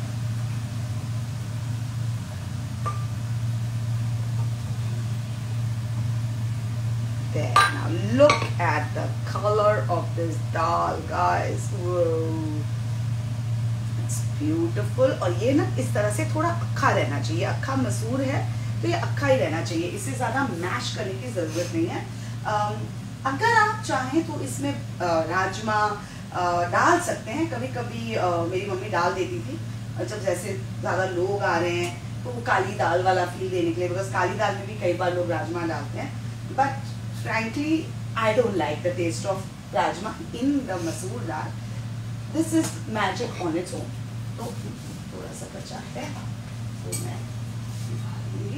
There. Now look at the color of this dal, guys. Whoa, it's beautiful. और ये ना इस तरह से थोड़ा अक्खा रहना चाहिए. अक्खा मसूर है तो ये अक्खा ही रहना चाहिए, इससे ज़्यादा मैश करने की ज़रूरत नहीं है. um, अगर आप चाहें तो इसमें राजमा डाल सकते हैं. कभी कभी मेरी मम्मी डाल देती थी जब जैसे ज़्यादा लोग आ रहे हैं तो वो काली दाल वाला फील देने के लिए, बिकॉज काली दाल में भी कई बार लोग राजमा डालते हैं. But frankly I don't like the taste of rajma in the masoor dal. This is magic on its own. तो थोड़ा सा कच्चा है तो मैं डालूंगी.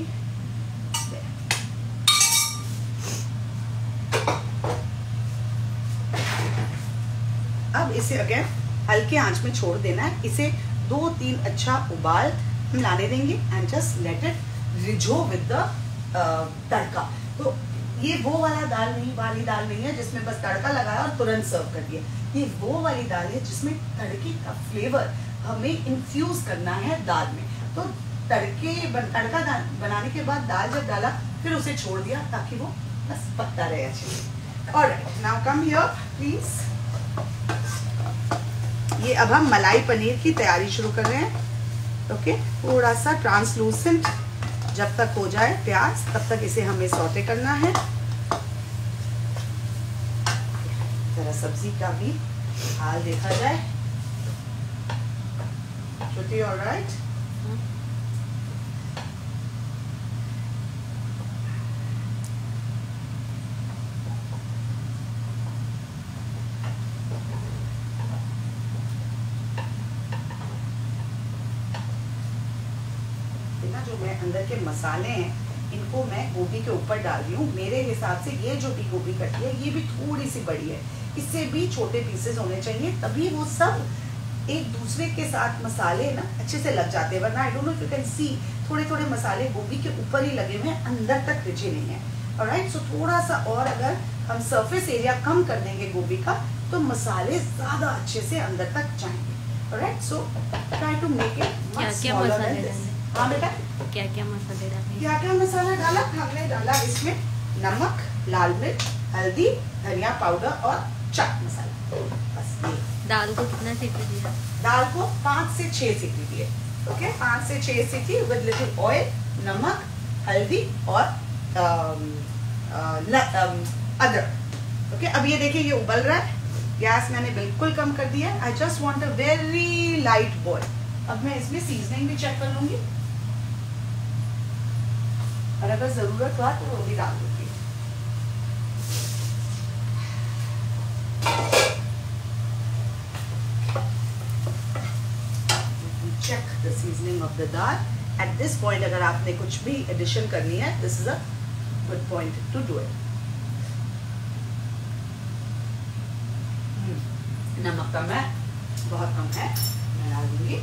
अब इसे अगेन हल्के आंच में छोड़ देना है. इसे दो तीन अच्छा उबाल हम लाने देंगे and just let it reduce with the tadka. तो ये वो वाला दाल नहीं वाली दाल नहीं है जिसमें बस तड़का लगाया और तुरंत सर्व कर दिया. ये वो वाली दाल है जिसमें तड़के का फ्लेवर हमें इन्फ्यूज करना है दाल में. तो तड़के बन, तड़का बनाने के बाद दाल जब डाला फिर उसे छोड़ दिया ताकि वो बस पकता रहे अच्छे से. Alright, now come here please. ये अब हम मलाई पनीर की तैयारी शुरू कर रहे हैं. ओके, थोड़ा सा ट्रांसलूसेंट जब तक हो जाए प्याज तब तक इसे हमें सौटे करना है. जरा सब्जी का भी हाल देखा जाए. श्रुति ऑलराइट? जो मैं अंदर के मसाले हैं इनको मैं गोभी के ऊपर डाल रही हूँ. मेरे हिसाब से ये जो भी गोभी कटी है ये भी थोड़ी सी बड़ी है, इससे भी छोटे पीसेस होने चाहिए, तभी वो सब एक दूसरे के साथ मसाले ना अच्छे से लग जाते हैं. वरना I don't know if you can see थोड़े थोड़े मसाले गोभी के ऊपर ही लगे हुए हैं, अंदर तक रिझे नहीं है. ऑलराइट, सो थोड़ा सा और अगर हम सरफेस एरिया कम कर देंगे गोभी का तो मसाले ज्यादा अच्छे से अंदर तक जाएंगे. Alright, so try to make it much smaller than this. हाँ बेटा, क्या क्या मसाले डाले? क्या क्या मसाला डाला? हमने डाला इसमें नमक, लाल मिर्च, हल्दी, धनिया पाउडर और चाट मसाला. बस ये. दाल को कितना सीटी दिया? दाल को पाँच से छह सीटी दिए. ओके, पाँच से छह सीटी विद लिटिल ऑयल, नमक, हल्दी और अदरक. ओके, अब ये देखिए ये उबल रहा है. गैस मैंने बिल्कुल कम कर दिया. I just want a very light boil. अब मैं इसमें सीजनिंग भी चेक कर लूंगी और अगर जरूरत हुआ तो वो भी डाल दूंगी. Check the seasoning of the dal. At this point अगर आपने कुछ भी एडिशन करनी है, this is a good point to do it. नमक कम है, बहुत कम है, मैं डाल दूंगी।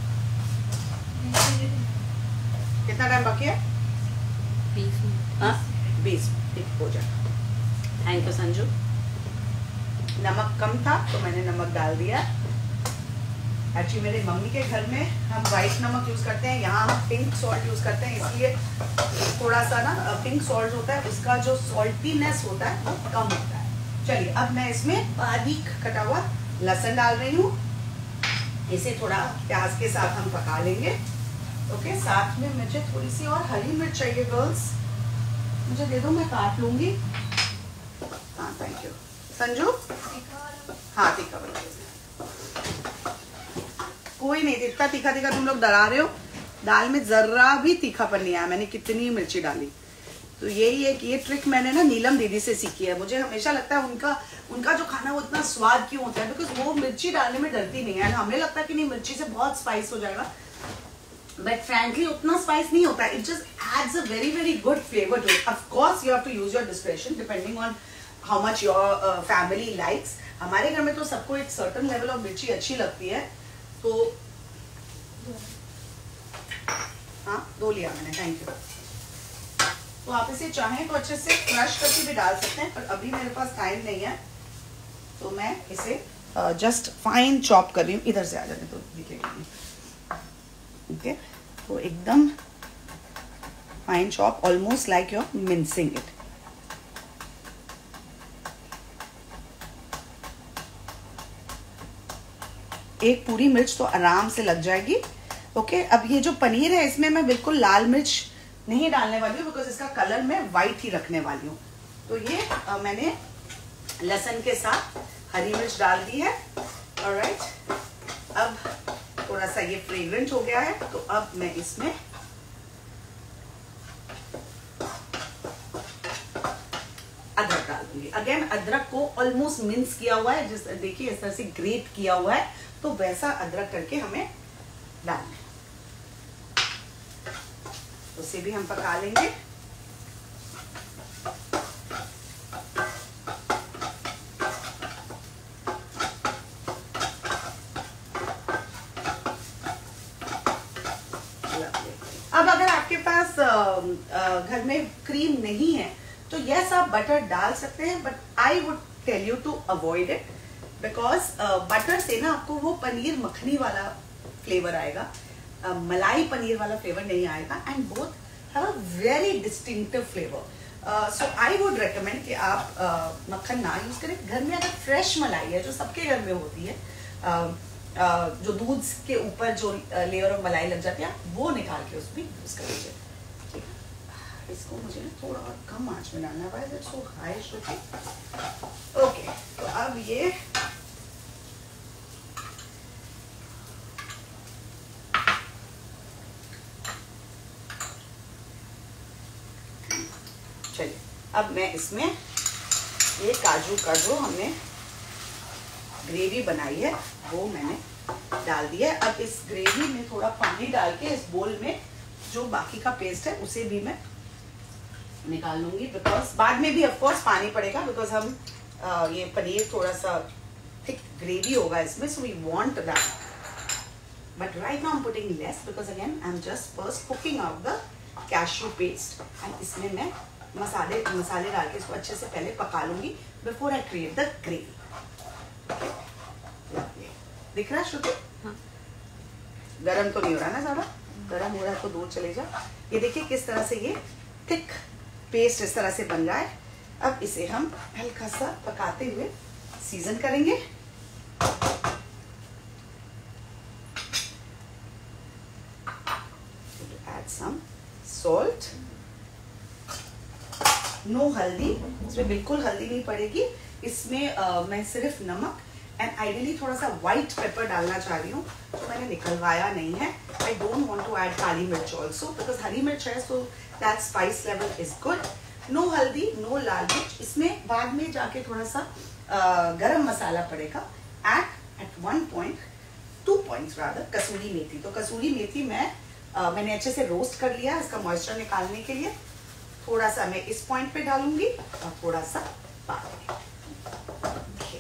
कितना टाइम बाकी है? बीस मिनट। हाँ बीस मिनट हो जाए। Thank you Sanju. नमक कम था तो मैंने नमक डाल दिया। एक्चुअली मेरे मम्मी के घर में हम वाइट नमक यूज करते हैं, यहाँ हम पिंक सॉल्ट यूज करते हैं, इसलिए थोड़ा सा ना पिंक सॉल्ट होता है, उसका जो सॉल्टीनेस होता है वो कम होता है। चलिए अब मैं इसमें बारीक कटा हुआ लहसुन डाल रही हूँ। इसे थोड़ा प्याज के साथ हम पका लेंगे। ओके, साथ में मुझे थोड़ी सी और हरी मिर्च चाहिए गर्ल्स, मुझे दे दो, मैं काट लूंगी। हाँ थैंक यू संजू। हाँ तीखा बना, कोई नहीं, इतना तीखा तीखा तुम लोग डरा रहे हो, दाल में जरा भी तीखापन नहीं आया, मैंने कितनी मिर्ची डाली। तो यही है कि ये ट्रिक मैंने ना नीलम दीदी से सीखी है। मुझे हमेशा लगता है उनका उनका जो खाना वो इतना स्वाद क्यों होता है, बिकॉज वो मिर्ची डालने में डरती नहीं है। हमें लगता है कि नहीं मिर्ची से बहुत स्पाइस हो जाएगा, बट फ्रैंकली उतना स्पाइस नहीं होता है। It just adds a very very good flavour to it. Of course you have to use your discretion depending on how much your family likes. हमारे घर में तो सबको एक सर्टन लेवल ऑफ मिर्ची अच्छी लगती है, तो हाँ दो लिया मैंने, थैंक यू। तो आप इसे चाहें तो अच्छे से क्रश करके भी डाल सकते हैं, पर अभी मेरे पास टाइम नहीं है, तो मैं इसे जस्ट फाइन चॉप कर रही हूँ। इधर से आ जाने तो दिखेगा नहीं। ओके, तो एकदम fine chop, almost like you are mincing it. एक पूरी मिर्च तो आराम से लग जाएगी। ओके, अब ये जो पनीर है इसमें मैं बिल्कुल लाल मिर्च नहीं डालने वाली हूँ, बिकॉज इसका कलर मैं वाइट ही रखने वाली हूँ। तो ये आ, मैंने लहसुन के साथ हरी मिर्च डाल दी है। ऑलराइट, अब थोड़ा सा ये फ्रेग्रेंट हो गया है, तो अब मैं इसमें अदरक डाल दूंगी। अगेन अदरक को ऑलमोस्ट मिन्स किया हुआ है, जिस देखिए इस तरह से ग्रेट किया हुआ है, तो वैसा अदरक करके हमें डालना है। उसे भी हम पका लेंगे। अब अगर आपके पास घर में क्रीम नहीं है तो यस आप बटर डाल सकते हैं, but I would tell you to avoid it, because butter से ना आपको वो पनीर मखनी वाला फ्लेवर आएगा, uh, मलाई पनीर वाला फ्लेवर नहीं आएगा, and both have a very distinctive flavour. So I would recommend कि आप uh, मक्खन ना यूज करें। घर में अगर फ्रेश मलाई है, जो सबके घर में होती है, uh, uh, जो दूध के ऊपर जो लेयर ऑफ मलाई लग जाती है, वो निकाल के उसमें यूज कर लीजिए। इसको मुझे ना थोड़ा और कम आंच में डालना है, that's so high sugar. Okay, तो अब ये चलिए, अब मैं इसमें ये काजू का जो हमने ग्रेवी बनाई है वो मैंने डाल दिया है। अब इस ग्रेवी में थोड़ा पानी डाल के इस बोल में जो बाकी का पेस्ट है उसे भी मैं निकाल लूंगी, बिकॉज बाद में भी ऑफ कोर्स पानी पड़ेगा, बिकॉज हम आ, ये पनीर थोड़ा सा थिक ग्रेवी होगा इसमें, so we want that, but right now I am putting less, because again I am just first cooking out the cashew paste, and इसमें मैं मसाले मसाले डाल के इसको अच्छे से पहले पका लूंगी before I create the gravy. दिख रहा है श्रुति? हाँ। गरम तो नहीं हो रहा ना ज्यादा? गरम हो रहा है तो दूर चले जाओ। ये देखिए किस तरह से ये थिक पेस्ट इस तरह से बन रहा है। अब इसे हम हल्का सा पकाते हुए सीजन करेंगे। ऐड सम सॉल्ट, नो हल्दी, इसमें बिल्कुल हल्दी नहीं पड़ेगी, इसमें uh, मैं सिर्फ नमक एंड आइडियली थोड़ा सा व्हाइट पेपर डालना चाह रही हूँ, तो मैंने निकलवाया नहीं है। I don't want to add kali mirch also, because हरी मिर्च है, so that spice level is good. No haldi, no lal mirch, इसमें बाद में जाके थोड़ा सा uh, गरम मसाला पड़ेगा। At at one point two points rather kasuri methi. तो कसूरी मेथी मैं uh, मैंने अच्छे से रोस्ट कर लिया इसका मॉइस्चर निकालने के लिए, थोड़ा सा मैं इस पॉइंट पे डालूंगी और थोड़ा सा बाद में। okay.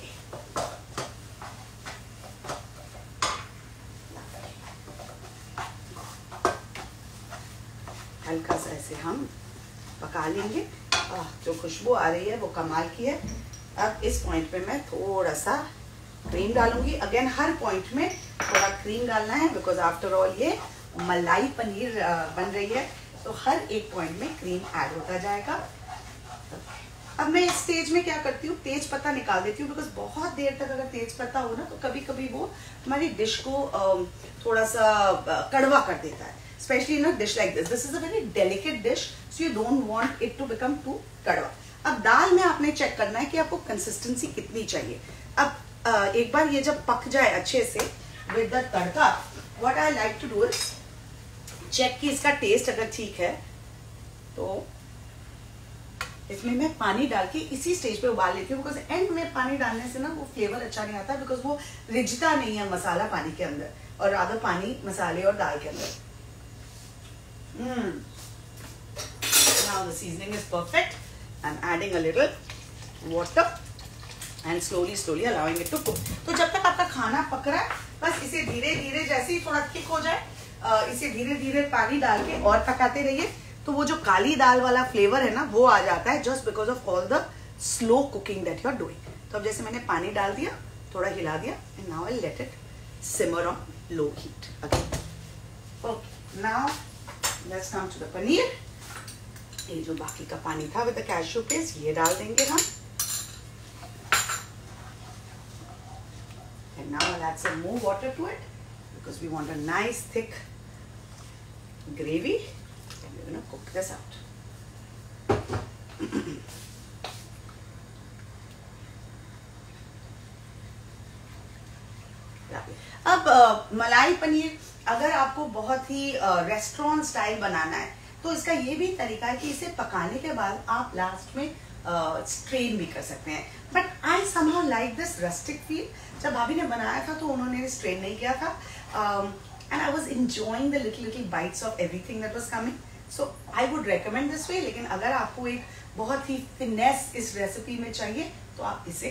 हल्का सा ऐसे हम पका लेंगे। आह, जो खुशबू आ रही है वो कमाल की है। अब इस पॉइंट पे मैं थोड़ा सा क्रीम डालूंगी। अगेन हर पॉइंट में थोड़ा क्रीम डालना है, बिकॉज आफ्टर ऑल ये मलाई पनीर बन रही है, तो हर एक पॉइंट में क्रीम ऐड होता जाएगा। अब मैं इस स्टेज में क्या करती हूँ, तेज पत्ता निकाल देती हूँ, बिकॉज बहुत देर तक अगर तेज पत्ता हो ना तो कभी कभी वो हमारी डिश को थोड़ा सा कड़वा कर देता है, specially in a dish like this. This is a very delicate dish, so you don't want it to become too kadwa. अब दाल में आपने चेक करना है कि आपको कंसिस्टेंसी कितनी चाहिए। अब uh, एक बार ये जब पक जाए अच्छे से with the tadka, what I like to do is check कि इसका टेस्ट अगर ठीक है तो इसमें मैं पानी डाल के इसी स्टेज पे उबाल लेती हूँ, बिकॉज एंड में पानी डालने से ना वो फ्लेवर अच्छा नहीं आता, बिकॉज वो रिझता नहीं है मसाला पानी के अंदर, और आधा पानी मसाले और दाल के अंदर। mm. Now the seasoning is perfect. I'm adding a little water and slowly slowly allowing it to cook. तो जब तक आपका खाना पक रहा है, बस इसे धीरे धीरे जैसे ही थोड़ा थिक हो जाए, इसे धीरे धीरे पानी डाल के और पकाते रहिए, तो वो जो काली दाल वाला फ्लेवर है ना वो आ जाता है, just because of all the slow cooking that you are doing. तो अब जैसे मैंने पानी डाल दिया, थोड़ा हिला दिया, and now I let it simmer on low heat again. Okay, now let's come to the paneer. ये जो बाकी का पानी था विद द कैश्यू पेस्ट, ये डाल देंगे हम। And now I'll add some more water to it because we want a nice thick gravy, and we're going to cook this out. अब uh, मलाई पनीर अगर आपको बहुत ही रेस्टोरेंट uh, स्टाइल बनाना है, तो इसका ये भी तरीका है कि इसे पकाने के बाद आप लास्ट में स्ट्रेन uh, भी कर सकते हैं। But I somehow like this rustic feel. जब भाभी ने बनाया था तो उन्होंने स्ट्रेन नहीं किया था, and I was enjoying the little little bites of everything that was coming, so I would recommend this way. लेकिन अगर आपको एक बहुत ही फिनेस इस रेसिपी में चाहिए तो आप इसे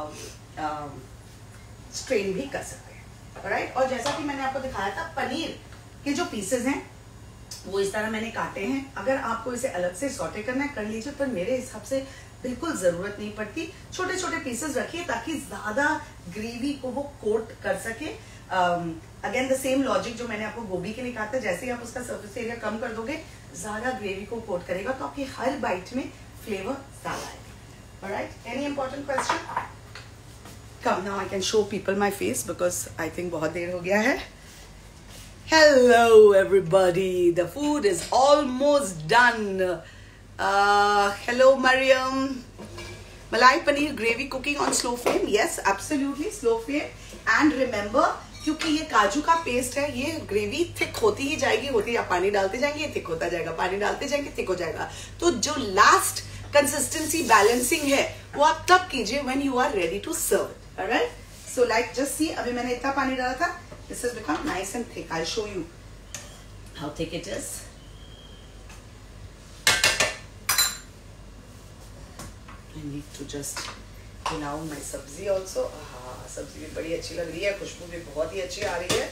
स्ट्रेन uh, uh, भी कर सकते हैं, राइट। और जैसा कि मैंने आपको दिखाया था, पनीर के जो पीसेज हैं वो इस तरह मैंने काटे हैं। अगर आपको इसे अलग से सॉटे करना है कर लीजिए, पर मेरे हिसाब से बिल्कुल जरूरत नहीं पड़ती। छोटे छोटे पीसेस रखिए ताकि ज्यादा ग्रेवी को वो कोट कर सके। अगेन द सेम लॉजिक जो मैंने आपको गोभी के लिए कहा था, जैसे ही आप उसका सरफेस एरिया कम कर दोगे, ज्यादा ग्रेवी को कोट करेगा, तो आपकी हर बाइट में फ्लेवर ज्यादा आएगा। Alright, any important question? Come now I can show people my face, because I think बहुत देर हो गया है। Hello everybody, the food is almost done. Uh, hello Mariam. Malai paneer gravy cooking on slow flame. Yes, absolutely slow flame. And remember, क्योंकि ये काजू का paste है, ये ग्रेवी थिक होती ही जाएगी, होती आप पानी डालते जाएंगे थिक होता जाएगा, पानी डालते जाएंगे थिक हो जाएगा। तो जो लास्ट कंसिस्टेंसी बैलेंसिंग है वो आप तब कीजिए when you are ready to serve. Alright? So like just see, अभी मैंने इतना पानी डाला था, this has become nice and thick. I'll show you how thick it is. I need to just allow my sabzi also. हाँ, सब्जी भी बड़ी अच्छी लग रही है, खुशबू भी बहुत ही अच्छी आ रही है।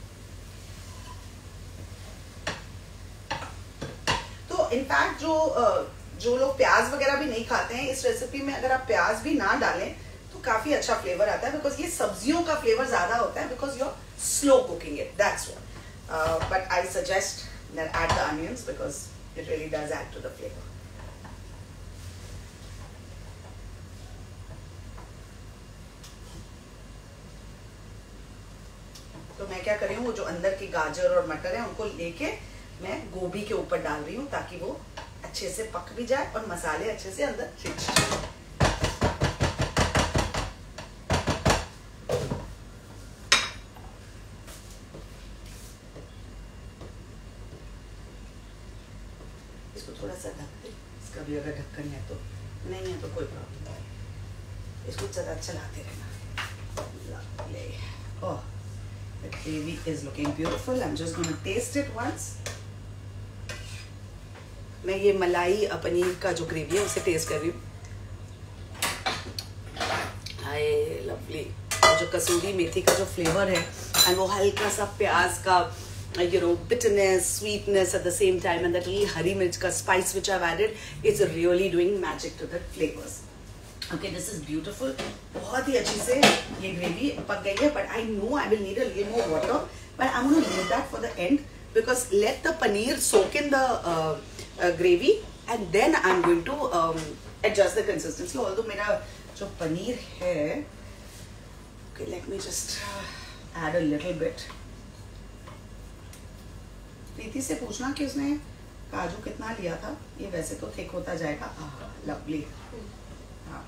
तो इनफैक्ट जो जो लोग प्याज वगैरह भी नहीं खाते हैं, इस रेसिपी में अगर आप प्याज भी ना डालें तो काफी अच्छा फ्लेवर आता है, बिकॉज ये सब्जियों का फ्लेवर ज्यादा होता है, because you slow cooking it, that's what. Uh, but I suggest that add the onions because it really does add to the flavor. तो मैं क्या कर रही हूँ, वो जो अंदर की गाजर और मटर है उनको लेके मैं गोभी के ऊपर डाल रही हूँ, ताकि वो अच्छे से पक भी जाए और मसाले अच्छे से अंदर खिंच जाए। थोड़ा सा ढक दे, इसका भी अगर ढक्कन है तो, नहीं है तो कोई प्रॉब्लम नहीं, इसको ज़्यादा चलाते रहना। ले, oh, the gravy is looking beautiful. I'm just going to taste it once. मैं ये मलाई पनीर का जो ग्रेवी है उसे टेस्ट कर रही हूँ। हाय लवली, जो कसूरी मेथी का जो फ्लेवर है एंड वो हल्का सा प्याज का you know bitterness, sweetness at the same time, and that little हरी मिर्च का spice which I've added is really doing magic to the flavors. Okay, this is beautiful. बहुत ही अच्छी से ये ग्रेवी पक गई है, but I know I will need a little more water, but I'm going to leave that for the end because let the paneer soak in the uh, uh, gravy and then I'm going to um, adjust the consistency. Although मेरा जो पनीर है, okay, let me just add a little bit. प्रीति से पूछना कि उसने काजू कितना लिया था, ये वैसे तो थिक होता जाएगा। लवली। हाँ,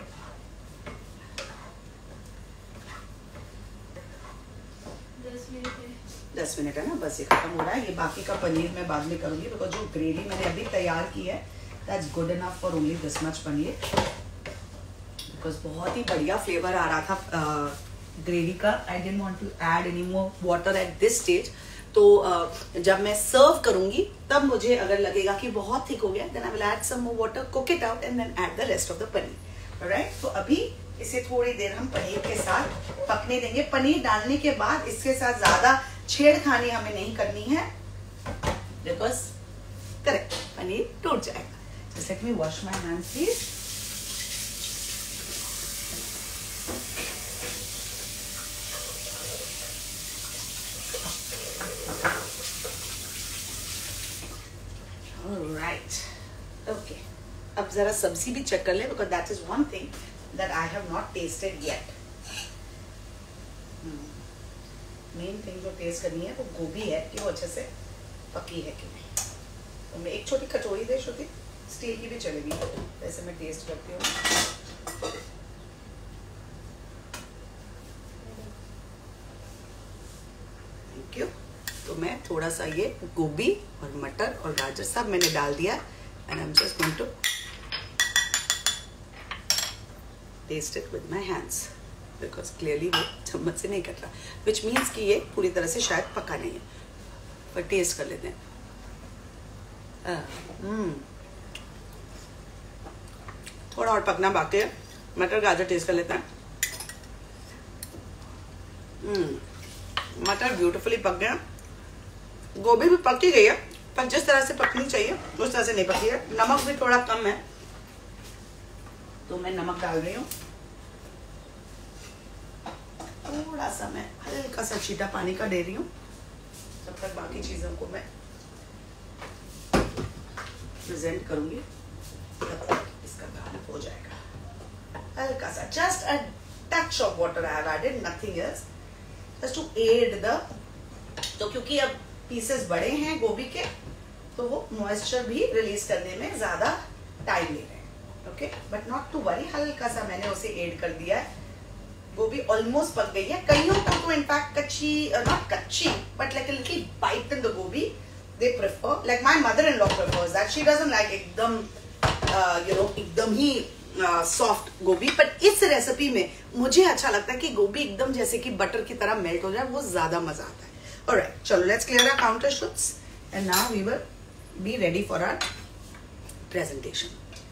दस मिनट है दस मिनट है ना, बस ये खत्म हो रहा है। ये बाकी का पनीर मैं बाद में करूंगी बिकॉज जो ग्रेवी मैंने अभी तैयार की है that's good enough for only this much paneer, because बहुत ही बढ़िया फ्लेवर आ रहा था ग्रेवी का। I didn't want to add any more water at this stage. तो uh, जब मैं सर्व करूंगी तब मुझे अगर लगेगा कि बहुत थिक हो गया then I will add some more water, cook it out and then add the rest of the paneer. Alright, तो अभी इसे थोड़ी देर हम पनीर के साथ पकने देंगे। पनीर डालने के बाद इसके साथ ज्यादा छेड़खानी हमें नहीं करनी है बिकॉज करेक्ट पनीर टूट जाएगा। Just let me wash my hands please. Right. Okay. अब जरा सब्जी भी चेक कर ले because that is one thing that I have not tasted yet. Main thing जो टेस्ट करनी है वो गोभी है कि वो अच्छे से पकी है कि नहीं। तो मैं एक छोटी कटोरी दे छोटी, स्टील की भी चलेगी, वैसे मैं टेस्ट करती हूँ। Thank you. तो मैं थोड़ा सा ये गोभी और मटर और गाजर सब मैंने डाल दिया and I am just going to taste it with my hands because clearly वो चम्मच से नहीं कट रहा, विच मीन्स कि ये पूरी तरह से शायद पका नहीं है, पर टेस्ट कर लेते हैं। हम्म थोड़ा और पकना बाकी है। मटर गाजर टेस्ट कर लेते हैं। हम्म मटर ब्यूटीफुली पक गया, गोभी भी पकी गई है पर जिस तरह से पकनी चाहिए उस तरह से नहीं पकी है। नमक भी थोड़ा कम है तो मैं नमक डाल रही हूँ थोड़ा सा, मैं हल्का सा छींटा पानी का दे रही हूँ जब तक बाकी चीजों को मैं प्रेजेंट करूंगी तब तक इसका काम हो जाएगा। हल्का सा just a touch of water I have added, nothing else, just to add the. तो क्योंकि अब पीसेस बड़े हैं गोभी के तो वो मॉइस्चर भी रिलीज करने में ज्यादा टाइम ले रहे हैं। Okay, but not to worry, हल्का सा मैंने उसे ऐड कर दिया है। गोभी ऑलमोस्ट पक गई है। कईयों को तो इनफैक्ट कच्ची, नॉट कच्ची but like a little bite in the gobhi they prefer, like my mother in law prefers that, she doesn't like एकदम यू नो एकदम ही सॉफ्ट uh, गोभी। पर इस रेसिपी में मुझे अच्छा लगता है कि गोभी एकदम जैसे कि बटर की तरह मेल्ट हो जाए, वो ज्यादा मजा आता है। Alright, चलो let's clear our counter ships and now we will be ready for our presentation.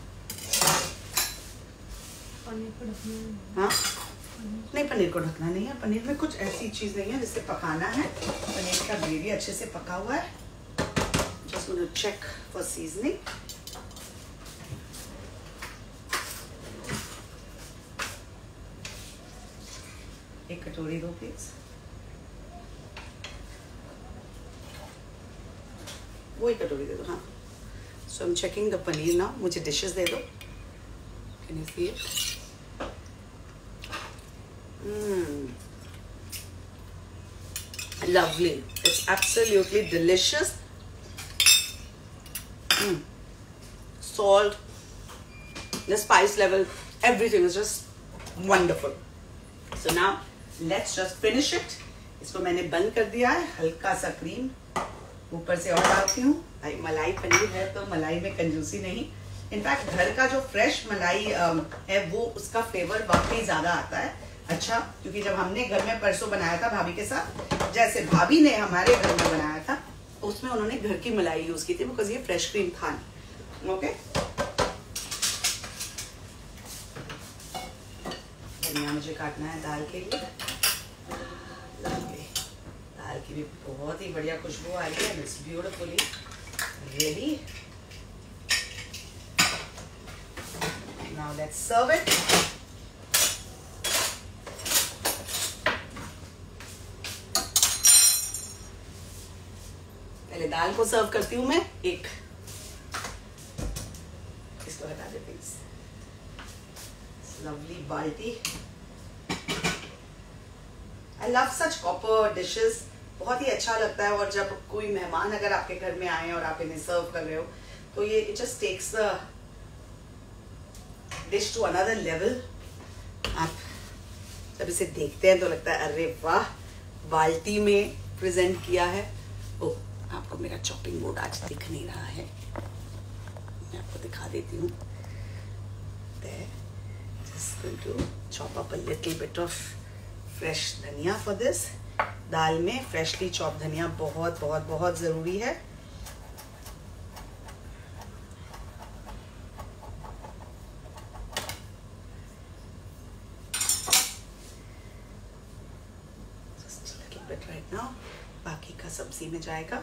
Paneer को ढकना हाँ नहीं, पनीर को ढकना नहीं है। पनीर में कुछ ऐसी चीज नहीं है जिसे पकाना है। पनीर का ग्रेवी अच्छे से पका हुआ है। Just want to check for seasoning. एक कटोरी दो प्लीज। वही कटोरी दे दो। हाँ, so I am checking the paneer ना, मुझे डिशेस दे दो। Can you see it? Lovely, it's absolutely delicious. Salt, the spice level, everything is just wonderful. So now let's just finish it. इसको मैंने बंद कर दिया है। हल्का सा क्रीम ऊपर से और डालती हूँ। भाई मलाई पनीर है तो मलाई में कंजूसी नहीं। इनफैक्ट घर का जो फ्रेश मलाई है वो उसका फ्लेवर वाकई ज्यादा आता है। अच्छा, क्योंकि जब हमने घर में परसों बनाया था भाभी के साथ, जैसे भाभी ने हमारे घर में बनाया था, उसमें उन्होंने घर की मलाई यूज की थी बिकॉज ये फ्रेश क्रीम था नहीं। ओके, धनिया मुझे काटना है दाल के लिए। दाल की भी बहुत ही बढ़िया खुशबू आ रही है। It's beautifully ready. Now let's serve it. पहले दाल को सर्व करती हूँ मैं। एक इसको हटा दे please. Lovely balti. I love such copper dishes, बहुत ही अच्छा लगता है। और जब कोई मेहमान अगर आपके घर में आए और आप इन्हें सर्व कर रहे हो तो ये it just takes the dish to another level. आप जब इसे देखते हैं तो लगता है अरे वाह, बाल्टी में प्रेजेंट किया है। ओ, आपको मेरा चॉपिंग बोर्ड आज दिख नहीं रहा है, मैं आपको दिखा देती हूँ। Just going to chop up a little bit of fresh धनिया for this। दाल में फ्रेशली चॉप धनिया बहुत बहुत बहुत जरूरी है। Just a little bit right now। बाकी का सब्जी में जाएगा।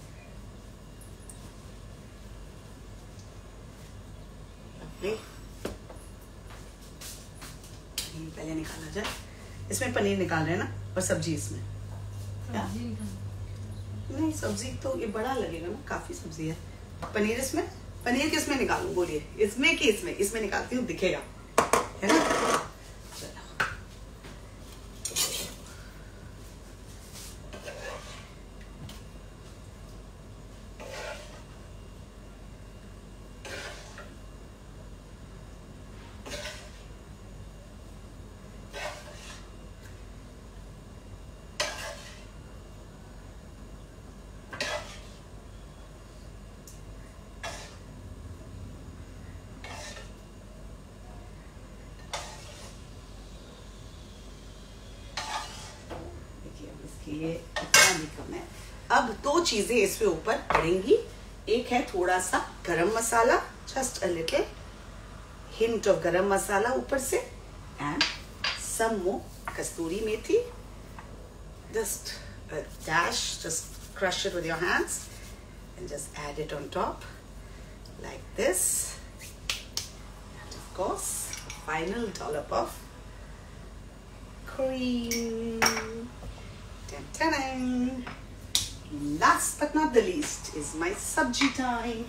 Lovely। पहले निकाला जाए। इसमें पनीर निकाल रहे हैं ना, और सब्जी इसमें। सब्जी नहीं, सब्जी तो ये बड़ा लगेगा ना, काफी सब्जी है। पनीर इसमें, पनीर किसमें निकालूं बोलिए, इसमें कि इसमें? इसमें निकालती हूँ, दिखेगा है ना। चलो ये इतना भी कम है। अब दो चीजें इसके ऊपर पड़ेंगी। एक है थोड़ा सा garam masala, just a little hint of garam masala ऊपर से, and some more kasturi methi. Just a dash, just crush it with your hands and just add it on top like this. And of course final dollop of cream। Last but not the least is my sabji time.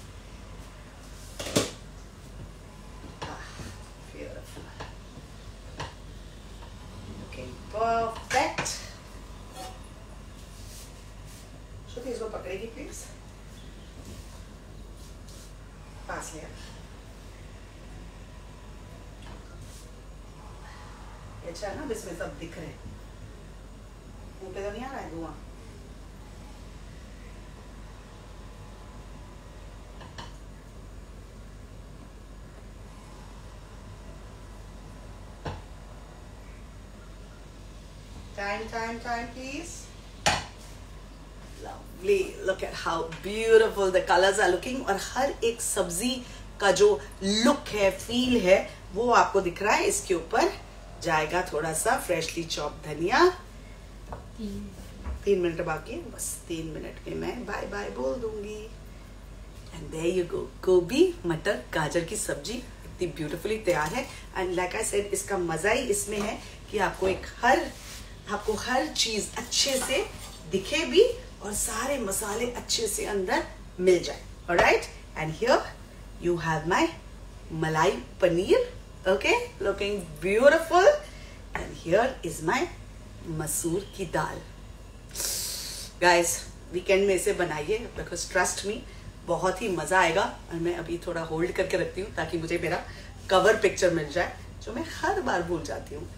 Ah, beautiful. Looking perfect. Shruti, इसको पकड़ेगी please? पास ले। अच्छा है ना, इसमें सब दिख रहे हैं। मुंह पे तो नहीं आ रहा है धुआं? Time, time, time, please. Lovely. Look at how beautiful the colors are looking. और हर एक सब्जी का जो लुक है, फील है, वो आपको दिख रहा है। इसके ऊपर जाएगा थोड़ा सा फ्रेशली चॉप धनिया। तीन मिनट बाकी है, बस तीन मिनट में मैं बाय बाय बोल दूंगी। एंड देयर यू गो, गोभी मटर गाजर की सब्जी इतनी ब्यूटीफुली तैयार है। एंड लाइक आई सेड, इसका मजा ही इसमें है कि आपको एक हर आपको हर चीज अच्छे से दिखे भी और सारे मसाले अच्छे से अंदर मिल जाए। Alright, and here you have my malai paneer, okay, looking beautiful. And here is my masoor की दाल। गाइस, वीकेंड में इसे बनाइए, बिकॉज ट्रस्ट मी बहुत ही मजा आएगा। और मैं अभी थोड़ा होल्ड करके रखती हूँ ताकि मुझे मेरा कवर पिक्चर मिल जाए, जो मैं हर बार भूल जाती हूँ।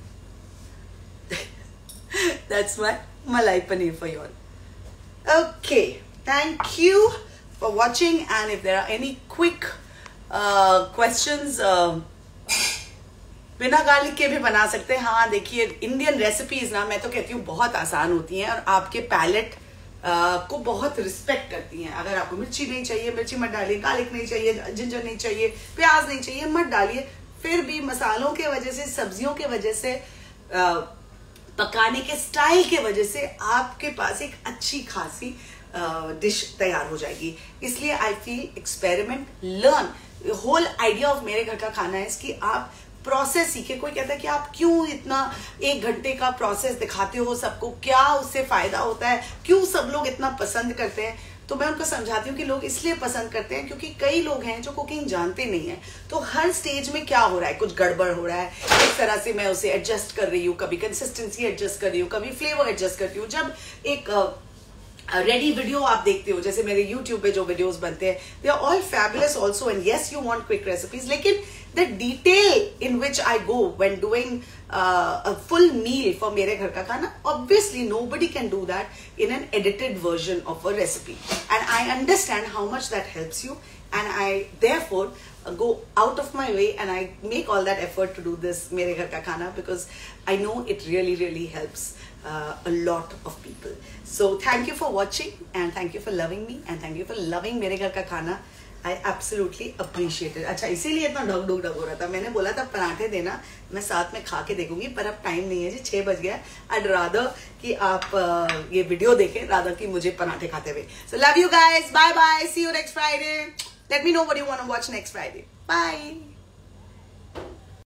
That's my malai paneer for you all. Okay, thank you for watching, and if there are any quick uh, questions, uh, बिना गार्लिक के भी बना सकते हैं। हाँ देखिए, इंडियन रेसिपीज ना मैं तो कहती हूँ बहुत आसान होती हैं और आपके पैलेट uh, को बहुत रिस्पेक्ट करती हैं। अगर आपको मिर्ची नहीं चाहिए मिर्ची मत डालिए, गार्लिक नहीं चाहिए, जिंजर नहीं चाहिए, प्याज नहीं चाहिए मत डालिए। फिर भी मसालों के वजह से, सब्जियों के वजह से, uh, पकाने के स्टाइल के वजह से आपके पास एक अच्छी खासी डिश uh, तैयार हो जाएगी। इसलिए I feel experiment, learn. Whole idea of मेरे घर का खाना है कि आप प्रोसेस सीखे। कोई कहता है कि आप क्यों इतना एक घंटे का प्रोसेस दिखाते हो सबको, क्या उससे फायदा होता है, क्यों सब लोग इतना पसंद करते हैं? तो मैं उनको समझाती हूँ कि लोग इसलिए पसंद करते हैं क्योंकि कई लोग हैं जो कुकिंग जानते नहीं है। तो हर स्टेज में क्या हो रहा है, कुछ गड़बड़ हो रहा है, एक तरह से मैं उसे एडजस्ट कर रही हूँ, कभी कंसिस्टेंसी एडजस्ट कर रही हूँ, कभी फ्लेवर एडजस्ट करती हूँ। जब एक रेडी uh, वीडियो आप देखते हो, जैसे मेरे यूट्यूब पे जो वीडियोस बनते हैं, they are all fabulous also, and yes you want quick recipes, लेकिन the detail in which I go when doing a full meal for मेरे घर का खाना, obviously nobody can do that in an edited version of a recipe, and I understand how much that helps you, and I therefore go out of my way and I make all that effort to do this mere ghar ka khana, because I know it really really helps uh, a lot of people. So thank you for watching and thank you for loving me and thank you for loving mere ghar ka khana. I absolutely appreciate it. अच्छा, इसीलिए इतना डग डग डग हो रहा था। मैंने बोला था पराठे देना, मैं साथ में खा के देखूंगी, पर अब टाइम नहीं है जी, छह बज गया। I'd rather कि आप uh, ये वीडियो देखें rather कि मुझे पराठे खाते हुए। So love you guys, bye bye, see you next Friday. Let me know what you want to watch next Friday. Bye.